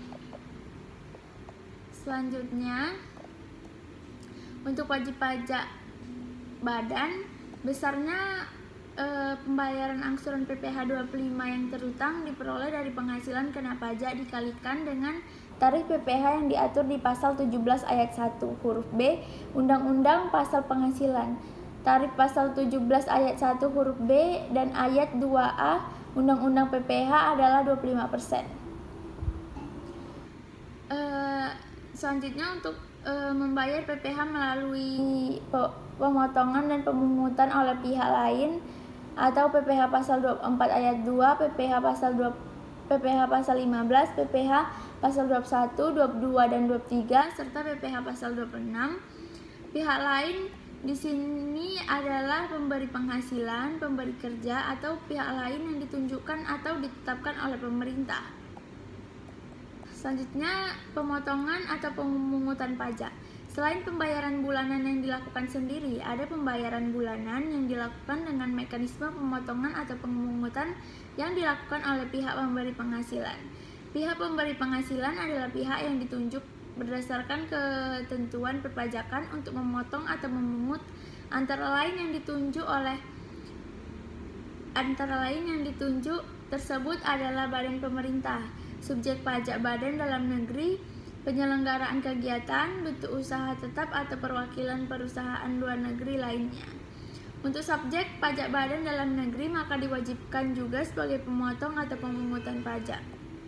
Selanjutnya, untuk wajib pajak badan, besarnya e, pembayaran angsuran P P H dua puluh lima yang terutang diperoleh dari penghasilan kena pajak dikalikan dengan tarif P P H yang diatur di pasal tujuh belas ayat satu huruf B Undang-Undang Pasal Penghasilan. Tarif pasal tujuh belas ayat satu huruf B dan ayat dua A Undang-Undang P P H adalah dua puluh lima persen. Uh, selanjutnya untuk uh, membayar P P H melalui pemotongan dan pemungutan oleh pihak lain atau P P H pasal dua puluh empat ayat dua, P P H pasal dua, P P H pasal lima belas, P P H pasal dua puluh satu, dua puluh dua dan dua puluh tiga serta P P H pasal dua puluh enam. Pihak lain di sini adalah pemberi penghasilan, pemberi kerja, atau pihak lain yang ditunjukkan atau ditetapkan oleh pemerintah. Selanjutnya, pemotongan atau pemungutan pajak. Selain pembayaran bulanan yang dilakukan sendiri, ada pembayaran bulanan yang dilakukan dengan mekanisme pemotongan atau pemungutan yang dilakukan oleh pihak pemberi penghasilan. Pihak pemberi penghasilan adalah pihak yang ditunjuk berdasarkan ketentuan perpajakan untuk memotong atau memungut, antara lain yang ditunjuk oleh antara lain yang ditunjuk tersebut adalah badan pemerintah, subjek pajak badan dalam negeri, penyelenggaraan kegiatan, bentuk usaha tetap atau perwakilan perusahaan luar negeri lainnya. Untuk subjek pajak badan dalam negeri maka diwajibkan juga sebagai pemotong atau pemungutan pajak.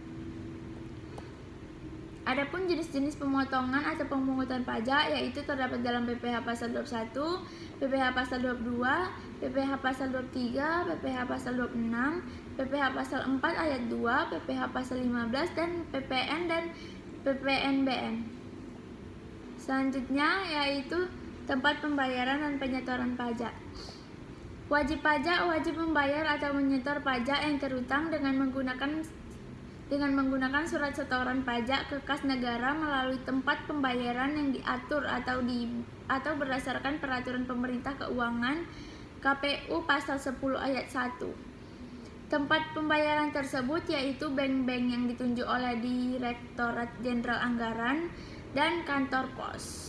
Adapun jenis-jenis pemotongan atau pemungutan pajak yaitu terdapat dalam P P H pasal dua puluh satu, P P H pasal dua puluh dua, P P H pasal dua puluh tiga, P P H pasal dua puluh enam, P P H pasal empat ayat dua, P P H pasal lima belas dan P P N dan P P N B N. Selanjutnya yaitu tempat pembayaran dan penyetoran pajak. Wajib pajak wajib membayar atau menyetor pajak yang terutang dengan menggunakan dengan menggunakan surat setoran pajak ke kas negara melalui tempat pembayaran yang diatur atau di atau berdasarkan peraturan pemerintah keuangan K P U pasal sepuluh ayat satu. Tempat pembayaran tersebut yaitu bank-bank yang ditunjuk oleh Direktorat Jenderal Anggaran dan kantor pos.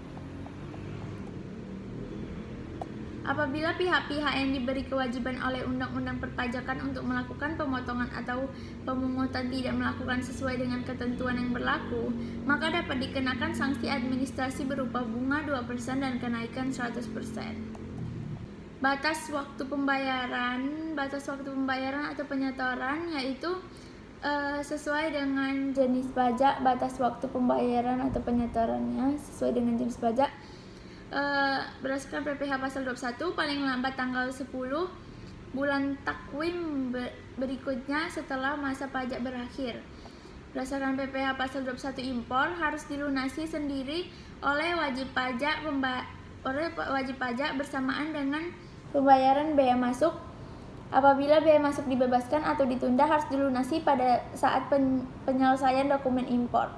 Apabila pihak-pihak yang diberi kewajiban oleh Undang-Undang Perpajakan untuk melakukan pemotongan atau pemungutan tidak melakukan sesuai dengan ketentuan yang berlaku, maka dapat dikenakan sanksi administrasi berupa bunga dua persen dan kenaikan seratus persen. Batas waktu pembayaran, batas waktu pembayaran atau penyetoran yaitu e, sesuai dengan jenis pajak, batas waktu pembayaran atau penyetorannya sesuai dengan jenis pajak. e, berdasarkan P P H pasal dua puluh satu paling lambat tanggal sepuluh bulan takwim berikutnya setelah masa pajak berakhir. Berdasarkan P P H pasal dua puluh satu impor harus dilunasi sendiri oleh wajib pajak oleh wajib pajak bersamaan dengan pembayaran bea masuk. Apabila bea masuk dibebaskan atau ditunda harus dilunasi pada saat pen, penyelesaian dokumen impor.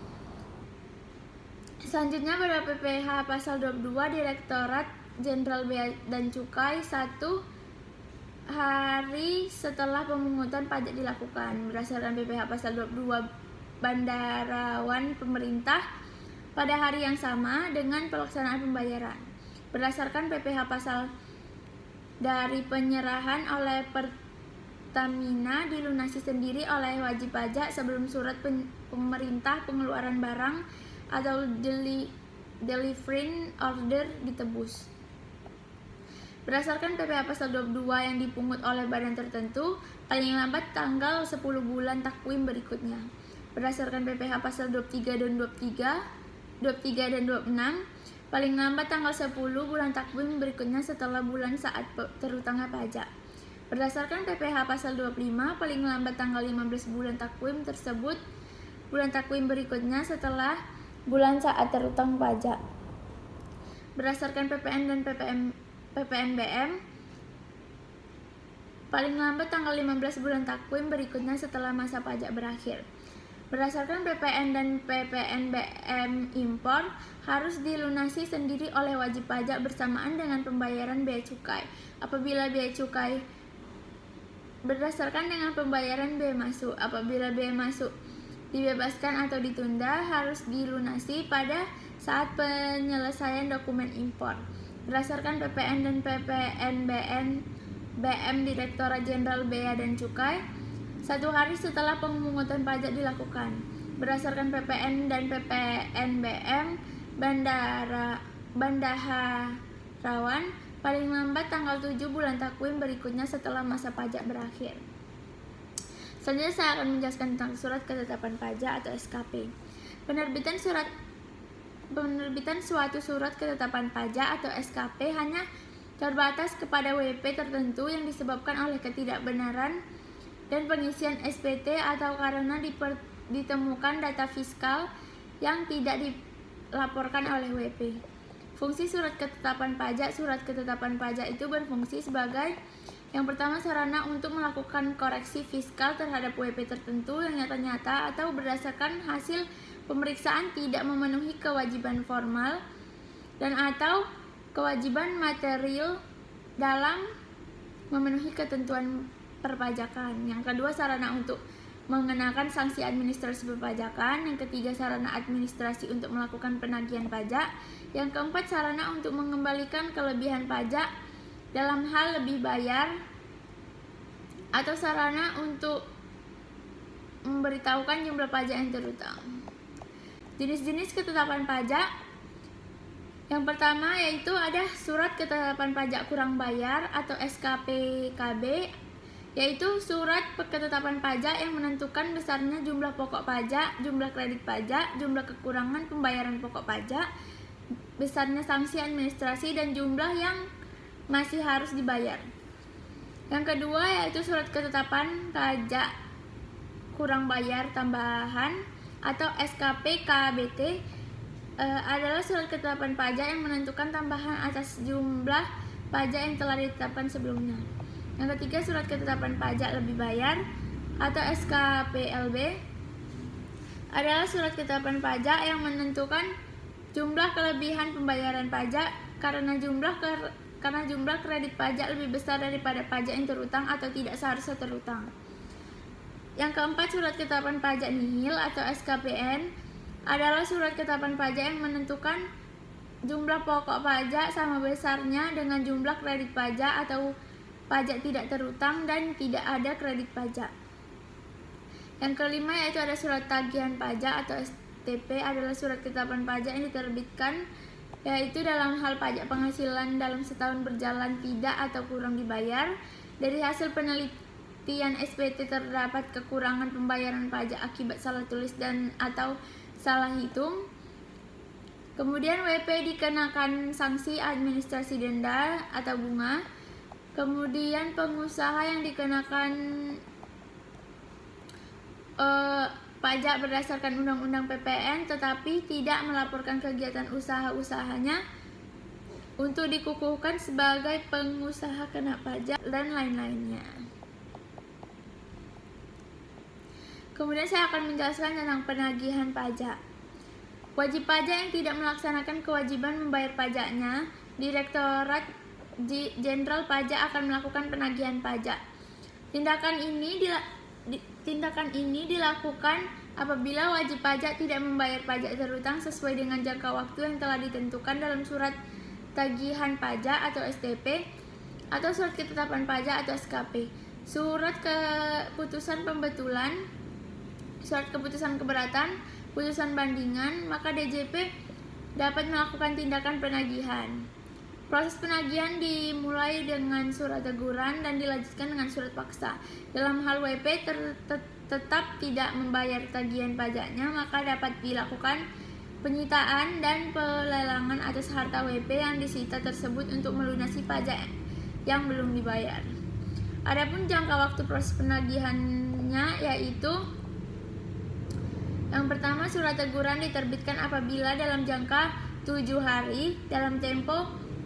Selanjutnya pada P P H pasal dua puluh dua Direktorat Jenderal Bea dan Cukai satu hari setelah pemungutan pajak dilakukan. Berdasarkan P P H pasal dua puluh dua bandarawan pemerintah pada hari yang sama dengan pelaksanaan pembayaran. Berdasarkan P P H pasal dari penyerahan oleh Pertamina dilunasi sendiri oleh wajib pajak sebelum surat pemerintah pengeluaran barang atau deli delivering order ditebus. Berdasarkan P P H pasal dua puluh dua yang dipungut oleh badan tertentu paling lambat tanggal sepuluh bulan takwim berikutnya. Berdasarkan P P H pasal dua puluh tiga dan dua puluh tiga, dua puluh tiga dan dua puluh enam paling lambat tanggal sepuluh bulan takwim berikutnya setelah bulan saat terutangnya pajak. Berdasarkan P P H pasal dua puluh lima paling lambat tanggal lima belas bulan takwim tersebut bulan takwim berikutnya setelah bulan saat terutang pajak. Berdasarkan P P N dan P P M P P N B M paling lambat tanggal lima belas bulan takwim berikutnya setelah masa pajak berakhir. Berdasarkan P P N dan P P N B M impor harus dilunasi sendiri oleh wajib pajak bersamaan dengan pembayaran bea cukai. Apabila bea cukai berdasarkan dengan pembayaran bea masuk, apabila bea masuk dibebaskan atau ditunda harus dilunasi pada saat penyelesaian dokumen impor. Berdasarkan P P N dan P P N B M Direktorat Jenderal Bea dan Cukai satu hari setelah pemungutan pajak dilakukan. Berdasarkan P P N dan P P N B M Bandara Bendaharawan paling lambat tanggal tujuh bulan takwim berikutnya setelah masa pajak berakhir. Selanjutnya saya akan menjelaskan tentang surat ketetapan pajak atau S K P. Penerbitan surat penerbitan suatu surat ketetapan pajak atau S K P hanya terbatas kepada W P tertentu yang disebabkan oleh ketidakbenaran dan pengisian S P T atau karena diper, ditemukan data fiskal yang tidak dilaporkan oleh W P. Fungsi surat ketetapan pajak. Surat ketetapan pajak itu berfungsi sebagai yang pertama sarana untuk melakukan koreksi fiskal terhadap W P tertentu yang nyata-nyata atau berdasarkan hasil pemeriksaan tidak memenuhi kewajiban formal dan atau kewajiban material dalam memenuhi ketentuan perpajakan. Yang kedua sarana untuk mengenakan sanksi administrasi perpajakan. Yang ketiga sarana administrasi untuk melakukan penagihan pajak. Yang keempat sarana untuk mengembalikan kelebihan pajak dalam hal lebih bayar atau sarana untuk memberitahukan jumlah pajak yang terutang. Jenis-jenis ketetapan pajak. Yang pertama yaitu ada surat ketetapan pajak kurang bayar atau S K P K B, yaitu surat ketetapan pajak yang menentukan besarnya jumlah pokok pajak, jumlah kredit pajak, jumlah kekurangan pembayaran pokok pajak, besarnya sanksi administrasi, dan jumlah yang masih harus dibayar. Yang kedua yaitu surat ketetapan pajak kurang bayar tambahan atau S K P K B T e, adalah surat ketetapan pajak yang menentukan tambahan atas jumlah pajak yang telah ditetapkan sebelumnya. Yang ketiga surat ketetapan pajak lebih bayar atau S K P L B adalah surat ketetapan pajak yang menentukan jumlah kelebihan pembayaran pajak karena jumlah ke karena jumlah kredit pajak lebih besar daripada pajak yang terutang atau tidak seharusnya terutang. Yang keempat, surat ketetapan pajak nihil atau S K P N adalah surat ketetapan pajak yang menentukan jumlah pokok pajak sama besarnya dengan jumlah kredit pajak atau pajak tidak terutang dan tidak ada kredit pajak. Yang kelima yaitu ada surat tagihan pajak atau S T P adalah surat ketetapan pajak yang diterbitkan yaitu dalam hal pajak penghasilan dalam setahun berjalan tidak atau kurang dibayar. Dari hasil penelitian S P T terdapat kekurangan pembayaran pajak akibat salah tulis dan atau salah hitung. Kemudian W P dikenakan sanksi administrasi denda atau bunga. Kemudian pengusaha yang dikenakan eh, pajak berdasarkan Undang-Undang P P N tetapi tidak melaporkan kegiatan usaha-usahanya untuk dikukuhkan sebagai pengusaha kena pajak dan lain-lainnya. Kemudian saya akan menjelaskan tentang penagihan pajak. Wajib pajak yang tidak melaksanakan kewajiban membayar pajaknya, Direktorat Jenderal Pajak akan melakukan penagihan pajak. Tindakan ini dila, di, tindakan ini dilakukan apabila wajib pajak tidak membayar pajak terutang sesuai dengan jangka waktu yang telah ditentukan dalam surat tagihan pajak atau S T P atau surat ketetapan pajak atau S K P, surat keputusan pembetulan, surat keputusan keberatan, putusan bandingan, maka D J P dapat melakukan tindakan penagihan. Proses penagihan dimulai dengan surat teguran dan dilanjutkan dengan surat paksa. Dalam hal W P ter, ter, tetap tidak membayar tagihan pajaknya, maka dapat dilakukan penyitaan dan pelelangan atas harta W P yang disita tersebut untuk melunasi pajak yang belum dibayar. Adapun jangka waktu proses penagihannya yaitu yang pertama, surat teguran diterbitkan apabila dalam jangka tujuh hari dalam tempo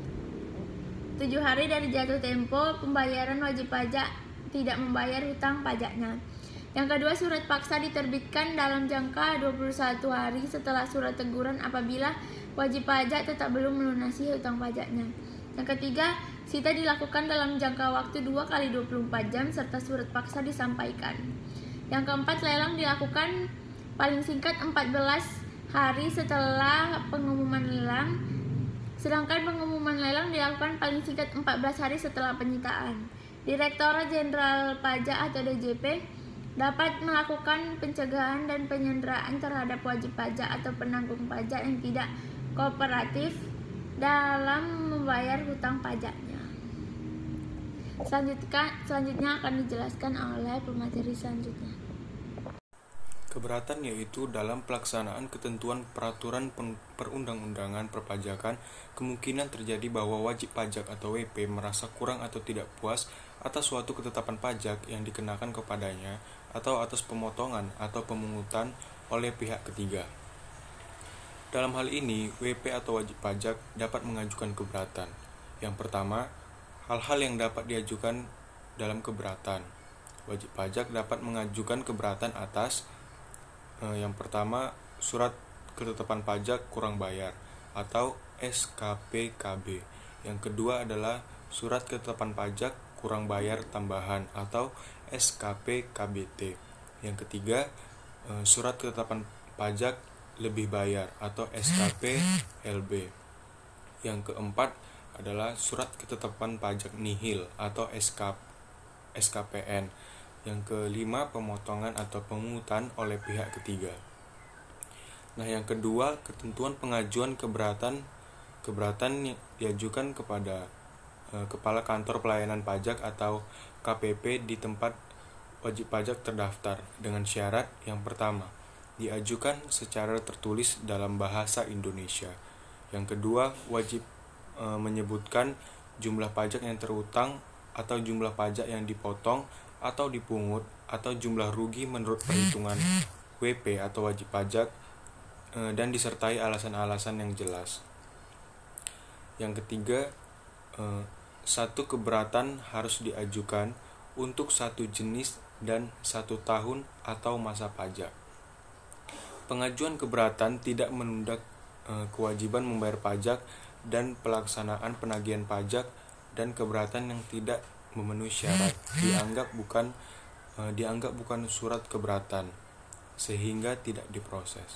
tujuh hari dari jatuh tempo pembayaran wajib pajak tidak membayar hutang pajaknya. Yang kedua, surat paksa diterbitkan dalam jangka dua puluh satu hari setelah surat teguran apabila wajib pajak tetap belum melunasi hutang pajaknya. Yang ketiga, sita dilakukan dalam jangka waktu dua kali dua puluh empat jam serta surat paksa disampaikan. Yang keempat, lelang dilakukan paling singkat empat belas hari setelah pengumuman lelang, sedangkan pengumuman lelang dilakukan paling singkat empat belas hari setelah penyitaan. Direktorat Jenderal Pajak atau D J P dapat melakukan pencegahan dan penyanderaan terhadap wajib pajak atau penanggung pajak yang tidak kooperatif dalam membayar hutang pajaknya. Selanjutnya, selanjutnya akan dijelaskan oleh pemateri selanjutnya. Keberatan yaitu dalam pelaksanaan ketentuan peraturan perundang-undangan perpajakan, kemungkinan terjadi bahwa wajib pajak atau W P merasa kurang atau tidak puas atas suatu ketetapan pajak yang dikenakan kepadanya atau atas pemotongan atau pemungutan oleh pihak ketiga. Dalam hal ini, W P atau wajib pajak dapat mengajukan keberatan. Yang pertama, hal-hal yang dapat diajukan dalam keberatan. Wajib pajak dapat mengajukan keberatan atas yang pertama, surat ketetapan pajak kurang bayar atau S K P K B. Yang kedua adalah surat ketetapan pajak kurang bayar tambahan atau S K P K B T. Yang ketiga, surat ketetapan pajak lebih bayar atau S K P L B. Yang keempat adalah surat ketetapan pajak nihil atau S K P N. Yang kelima, pemotongan atau pemungutan oleh pihak ketiga. Nah, yang kedua, ketentuan pengajuan keberatan keberatan diajukan kepada eh, Kepala Kantor Pelayanan Pajak atau K P P di tempat wajib pajak terdaftar dengan syarat yang pertama, diajukan secara tertulis dalam bahasa Indonesia. Yang kedua, wajib eh, menyebutkan jumlah pajak yang terutang atau jumlah pajak yang dipotong atau dipungut atau jumlah rugi menurut perhitungan W P atau wajib pajak e, dan disertai alasan-alasan yang jelas. Yang ketiga, e, satu keberatan harus diajukan untuk satu jenis dan satu tahun atau masa pajak. Pengajuan keberatan tidak menunda e, kewajiban membayar pajak dan pelaksanaan penagihan pajak, dan keberatan yang tidak memenuhi syarat dianggap bukan e, dianggap bukan surat keberatan sehingga tidak diproses.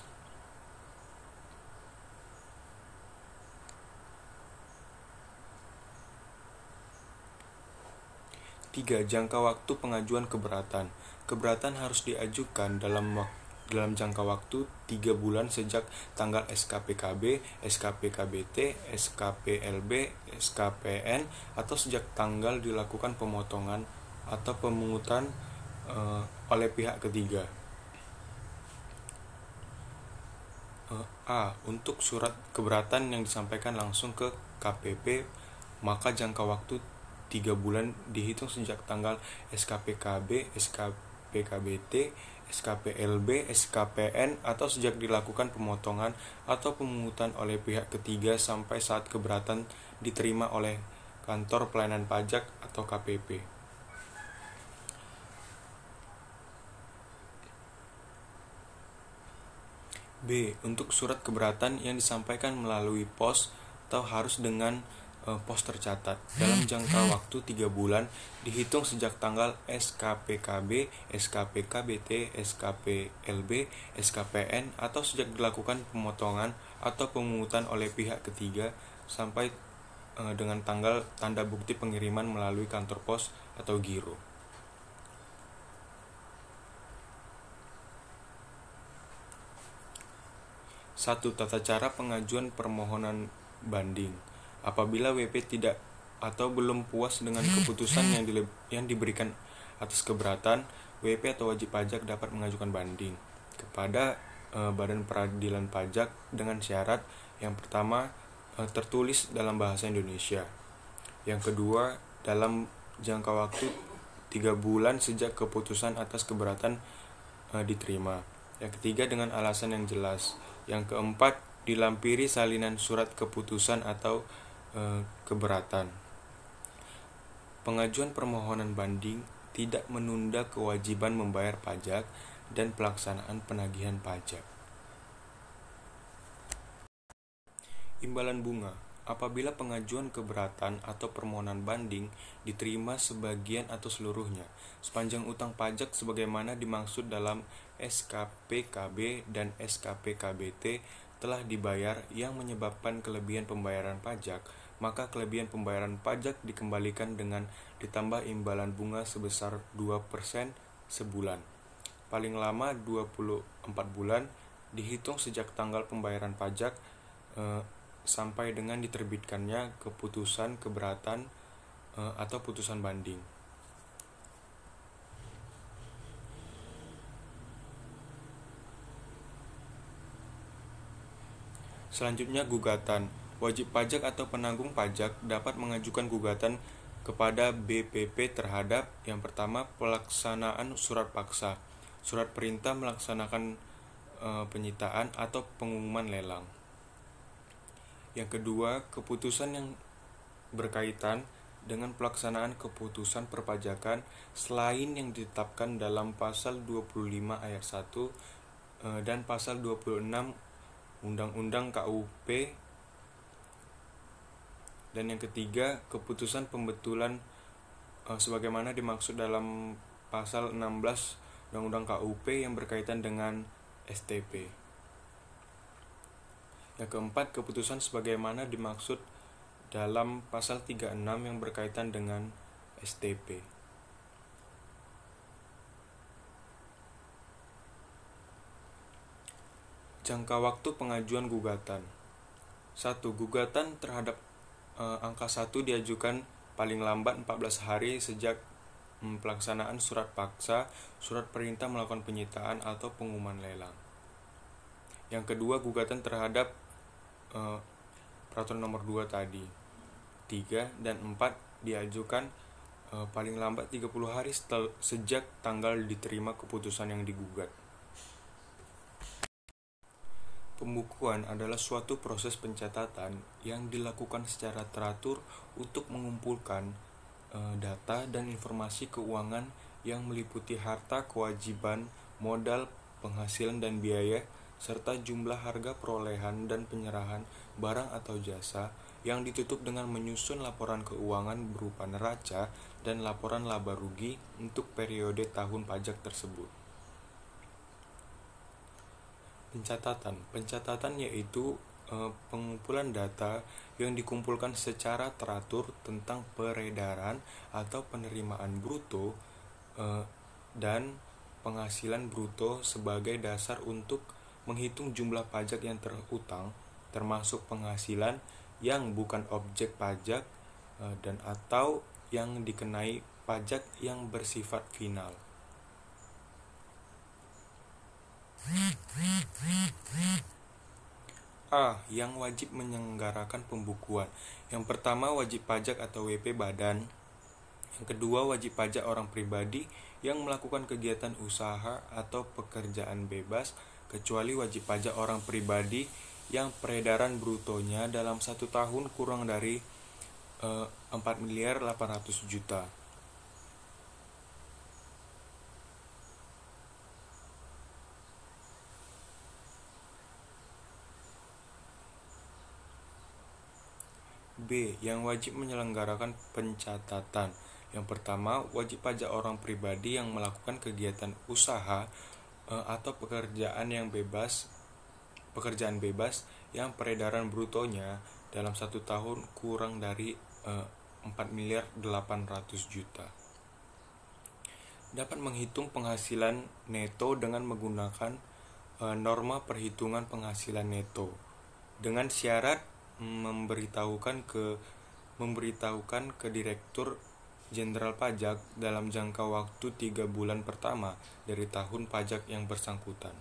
Tiga. Jangka waktu pengajuan keberatan. Keberatan harus diajukan dalam dalam jangka waktu tiga bulan sejak tanggal S K P K B, S K P K B T, S K P L B, S K P N, atau sejak tanggal dilakukan pemotongan atau pemungutan e, oleh pihak ketiga. E, A. Untuk surat keberatan yang disampaikan langsung ke K P P, maka jangka waktu tiga bulan dihitung sejak tanggal S K P K B, S K P K B T, S K P L B, S K P N, atau sejak dilakukan pemotongan atau pemungutan oleh pihak ketiga sampai saat keberatan diterima oleh kantor pelayanan pajak atau K P P. B. Untuk surat keberatan yang disampaikan melalui pos atau harus dengan e, pos tercatat dalam jangka waktu tiga bulan dihitung sejak tanggal S K P K B, S K P K B T, S K P L B, S K P N, atau sejak dilakukan pemotongan atau pemungutan oleh pihak ketiga sampai e, dengan tanggal tanda bukti pengiriman melalui kantor pos atau giro. satu. Tata cara pengajuan permohonan banding. Apabila W P tidak atau belum puas dengan keputusan yang, dile- yang diberikan atas keberatan, W P atau wajib pajak dapat mengajukan banding kepada e, Badan Peradilan Pajak dengan syarat yang pertama e, tertulis dalam bahasa Indonesia. Yang kedua, dalam jangka waktu tiga bulan sejak keputusan atas keberatan e, diterima. Yang ketiga, dengan alasan yang jelas. Yang keempat, dilampiri salinan surat keputusan atau e, keberatan. Pengajuan permohonan banding tidak menunda kewajiban membayar pajak dan pelaksanaan penagihan pajak. Imbalan bunga. Apabila pengajuan keberatan atau permohonan banding diterima sebagian atau seluruhnya, sepanjang utang pajak sebagaimana dimaksud dalam S K P K B dan S K P K B T telah dibayar yang menyebabkan kelebihan pembayaran pajak, maka kelebihan pembayaran pajak dikembalikan dengan ditambah imbalan bunga sebesar dua persen sebulan. Paling lama dua puluh empat bulan dihitung sejak tanggal pembayaran pajak eh, sampai dengan diterbitkannya keputusan keberatan e, atau putusan banding. Selanjutnya, gugatan. Wajib pajak atau penanggung pajak dapat mengajukan gugatan kepada B P P terhadap yang pertama, pelaksanaan surat paksa, surat perintah melaksanakan e, penyitaan atau pengumuman lelang. Yang kedua, keputusan yang berkaitan dengan pelaksanaan keputusan perpajakan selain yang ditetapkan dalam pasal dua puluh lima ayat satu dan pasal dua puluh enam Undang-Undang K U P. Dan yang ketiga, keputusan pembetulan eh, sebagaimana dimaksud dalam pasal enam belas Undang-Undang K U P yang berkaitan dengan S T P. Yang keempat, keputusan sebagaimana dimaksud dalam pasal tiga puluh enam yang berkaitan dengan S T P. Jangka waktu pengajuan gugatan. satu. Gugatan terhadap e, angka satu diajukan paling lambat empat belas hari sejak mm, pelaksanaan surat paksa, surat perintah melakukan penyitaan atau pengumuman lelang. Yang kedua, gugatan terhadap Uh, peraturan nomor dua tadi. Tiga dan empat diajukan uh, paling lambat tiga puluh hari setel, sejak tanggal diterima keputusan yang digugat. Pembukuan adalah suatu proses pencatatan yang dilakukan secara teratur untuk mengumpulkan uh, data dan informasi keuangan yang meliputi harta, kewajiban, modal, penghasilan dan biaya, serta jumlah harga perolehan dan penyerahan barang atau jasa yang ditutup dengan menyusun laporan keuangan berupa neraca dan laporan laba rugi untuk periode tahun pajak tersebut. Pencatatan. Pencatatan yaitu e, pengumpulan data yang dikumpulkan secara teratur tentang peredaran atau penerimaan bruto e, dan penghasilan bruto sebagai dasar untuk menghitung jumlah pajak yang terutang, termasuk penghasilan yang bukan objek pajak dan atau yang dikenai pajak yang bersifat final. A. Yang wajib menyelenggarakan pembukuan. Yang pertama, wajib pajak atau W P badan. Yang kedua, wajib pajak orang pribadi yang melakukan kegiatan usaha atau pekerjaan bebas, kecuali wajib pajak orang pribadi yang peredaran brutonya dalam satu tahun kurang dari eh, empat miliar delapan ratus juta. B. Yang wajib menyelenggarakan pencatatan. Yang pertama, wajib pajak orang pribadi yang melakukan kegiatan usaha eh, atau pekerjaan yang bebas pekerjaan bebas yang peredaran brutonya dalam satu tahun kurang dari eh, empat miliar delapan ratus juta. Dapat menghitung penghasilan neto dengan menggunakan eh, norma perhitungan penghasilan neto dengan syarat memberitahukan ke memberitahukan ke Direktur Jenderal Pajak dalam jangka waktu tiga bulan pertama dari tahun pajak yang bersangkutan.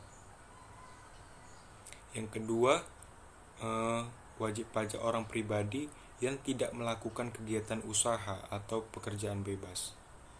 Yang kedua, eh, wajib pajak orang pribadi yang tidak melakukan kegiatan usaha atau pekerjaan bebas.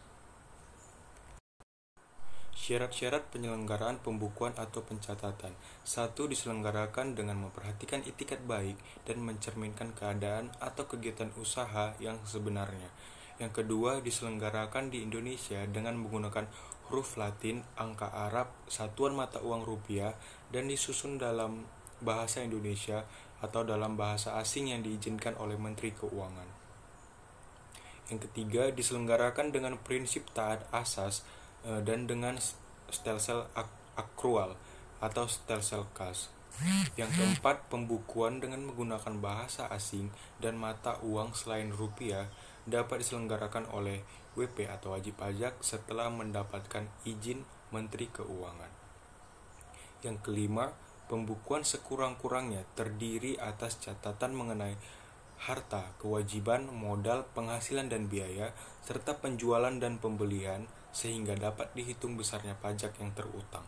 Syarat-syarat penyelenggaraan pembukuan atau pencatatan. Satu, diselenggarakan dengan memperhatikan itikat baik dan mencerminkan keadaan atau kegiatan usaha yang sebenarnya. Yang kedua, diselenggarakan di Indonesia dengan menggunakan huruf Latin, angka Arab, satuan mata uang rupiah, dan disusun dalam bahasa Indonesia atau dalam bahasa asing yang diizinkan oleh Menteri Keuangan. Yang ketiga, diselenggarakan dengan prinsip taat asas dan dengan stelsel akrual atau stelsel kas. Yang keempat, pembukuan dengan menggunakan bahasa asing dan mata uang selain rupiah dapat diselenggarakan oleh W P atau wajib pajak setelah mendapatkan izin Menteri Keuangan. Yang kelima, pembukuan sekurang-kurangnya terdiri atas catatan mengenai harta, kewajiban, modal, penghasilan dan biaya, serta penjualan dan pembelian, sehingga dapat dihitung besarnya pajak yang terutang.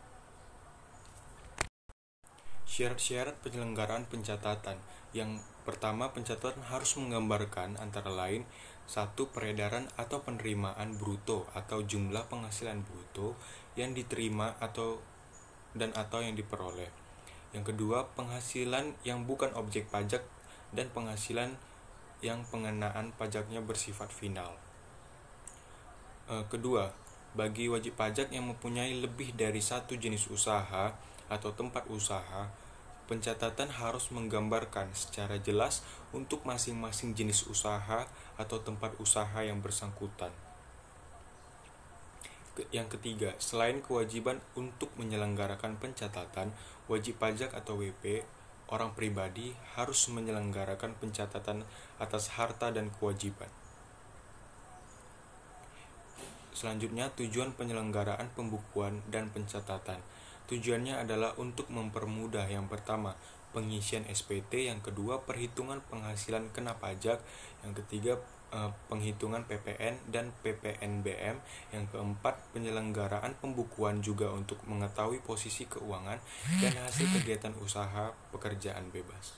Syarat-syarat penyelenggaraan pencatatan. Yang pertama, pencatatan harus menggambarkan antara lain satu, peredaran atau penerimaan bruto atau jumlah penghasilan bruto yang diterima atau dan atau yang diperoleh. Yang kedua, penghasilan yang bukan objek pajak dan penghasilan yang pengenaan pajaknya bersifat final. E, kedua, bagi wajib pajak yang mempunyai lebih dari satu jenis usaha atau tempat usaha, pencatatan harus menggambarkan secara jelas untuk masing-masing jenis usaha atau tempat usaha yang bersangkutan. Yang ketiga, selain kewajiban untuk menyelenggarakan pencatatan, wajib pajak atau W P orang pribadi harus menyelenggarakan pencatatan atas harta dan kewajiban. Selanjutnya, tujuan penyelenggaraan pembukuan dan pencatatan. Tujuannya adalah untuk mempermudah yang pertama, pengisian S P T, yang kedua, perhitungan penghasilan kena pajak, yang ketiga, eh, penghitungan P P N dan P P N B M, yang keempat, penyelenggaraan pembukuan juga untuk mengetahui posisi keuangan dan hasil kegiatan usaha pekerjaan bebas.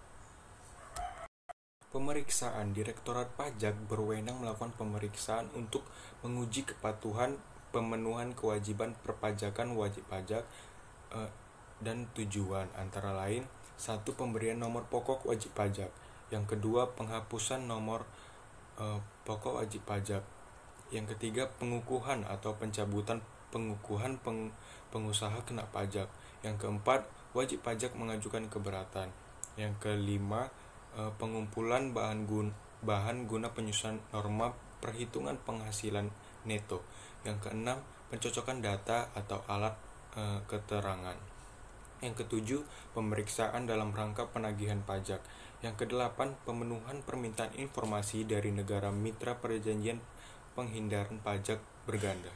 Pemeriksaan. Direktorat Pajak berwenang melakukan pemeriksaan untuk menguji kepatuhan pemenuhan kewajiban perpajakan wajib pajak eh, dan tujuan antara lain satu, pemberian nomor pokok wajib pajak, yang kedua, penghapusan nomor eh, pokok wajib pajak, yang ketiga, pengukuhan atau pencabutan pengukuhan peng, pengusaha kena pajak, yang keempat, wajib pajak mengajukan keberatan, yang kelima, eh, pengumpulan bahan gun, bahan guna penyusunan norma perhitungan penghasilan neto, yang keenam, pencocokan data atau alat e, keterangan. Yang ketujuh, pemeriksaan dalam rangka penagihan pajak. Yang kedelapan, pemenuhan permintaan informasi dari negara mitra perjanjian penghindaran pajak berganda.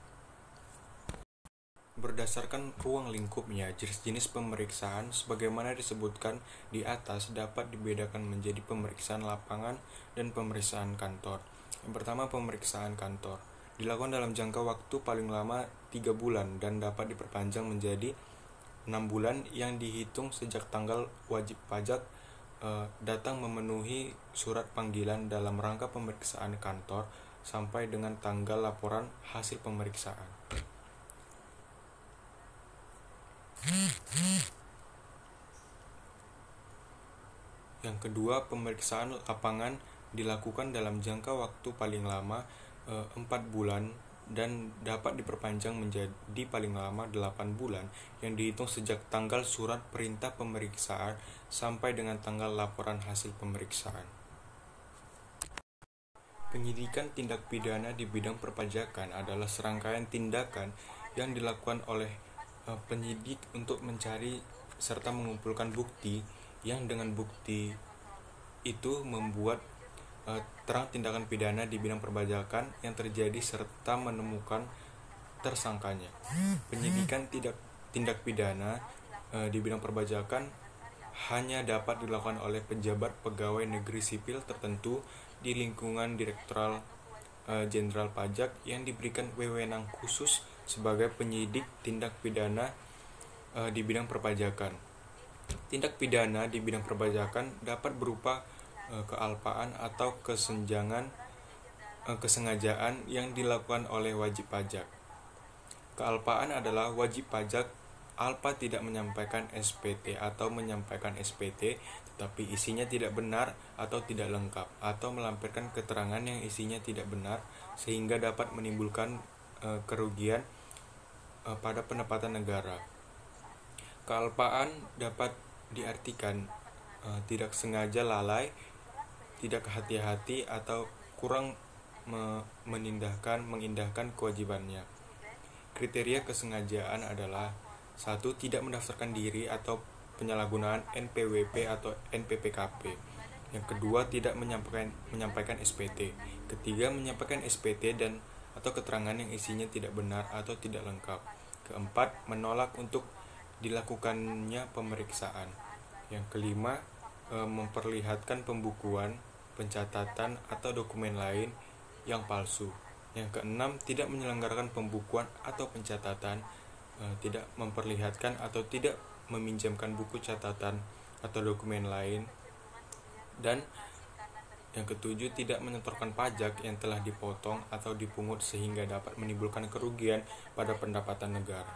Berdasarkan ruang lingkupnya, jenis-jenis pemeriksaan sebagaimana disebutkan di atas dapat dibedakan menjadi pemeriksaan lapangan dan pemeriksaan kantor. Yang pertama, pemeriksaan kantor. Dilakukan dalam jangka waktu paling lama tiga bulan dan dapat diperpanjang menjadi enam bulan yang dihitung sejak tanggal wajib pajak eh, datang memenuhi surat panggilan dalam rangka pemeriksaan kantor sampai dengan tanggal laporan hasil pemeriksaan. Yang kedua, pemeriksaan lapangan dilakukan dalam jangka waktu paling lama eh, empat bulan dan dapat diperpanjang menjadi paling lama delapan bulan yang dihitung sejak tanggal surat perintah pemeriksaan sampai dengan tanggal laporan hasil pemeriksaan. Penyidikan tindak pidana di bidang perpajakan adalah serangkaian tindakan yang dilakukan oleh uh, penyidik untuk mencari serta mengumpulkan bukti yang dengan bukti itu membuat uh, terang tindakan pidana di bidang perpajakan yang terjadi serta menemukan tersangkanya. Penyidikan tidak tindak pidana uh, di bidang perpajakan hanya dapat dilakukan oleh pejabat pegawai negeri sipil tertentu di lingkungan Direktorat Jenderal uh, Pajak yang diberikan wewenang khusus sebagai penyidik tindak pidana uh, di bidang perpajakan. Tindak pidana di bidang perpajakan dapat berupa uh, kealpaan atau kesenjangan uh, kesengajaan yang dilakukan oleh wajib pajak. Kealpaan adalah wajib pajak alpa tidak menyampaikan S P T atau menyampaikan S P T tetapi isinya tidak benar atau tidak lengkap, atau melampirkan keterangan yang isinya tidak benar sehingga dapat menimbulkan e, kerugian e, pada pendapatan negara. Kealpaan dapat diartikan e, tidak sengaja lalai, tidak hati-hati atau kurang me, menindahkan mengindahkan kewajibannya. Kriteria kesengajaan adalah satu. Tidak mendaftarkan diri atau penyalahgunaan N P W P atau N P P K P. Yang kedua, tidak menyampaikan menyampaikan S P T. Ketiga, menyampaikan S P T dan atau keterangan yang isinya tidak benar atau tidak lengkap. Keempat, menolak untuk dilakukannya pemeriksaan. Yang kelima, e, memperlihatkan pembukuan, pencatatan atau dokumen lain yang palsu. Yang keenam, tidak menyelenggarakan pembukuan atau pencatatan, e, tidak memperlihatkan atau tidak meminjamkan buku catatan atau dokumen lain. Dan yang ketujuh, tidak menyetorkan pajak yang telah dipotong atau dipungut sehingga dapat menimbulkan kerugian pada pendapatan negara.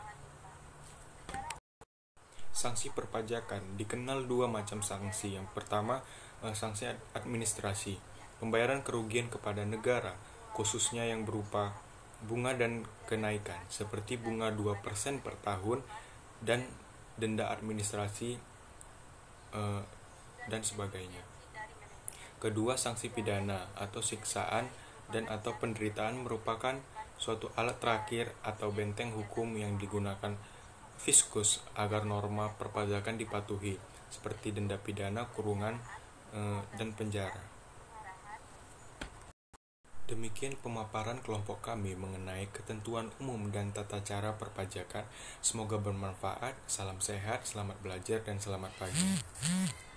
Sanksi perpajakan dikenal dua macam sanksi. Yang pertama, eh, sanksi administrasi, pembayaran kerugian kepada negara, khususnya yang berupa bunga dan kenaikan, seperti bunga dua persen per tahun dan denda administrasi eh, dan sebagainya. Kedua, sanksi pidana atau siksaan dan atau penderitaan merupakan suatu alat terakhir atau benteng hukum yang digunakan fiskus agar norma perpajakan dipatuhi, seperti denda pidana, kurungan, eh, dan penjara. Demikian pemaparan kelompok kami mengenai ketentuan umum dan tata cara perpajakan. Semoga bermanfaat. Salam sehat, selamat belajar, dan selamat pagi.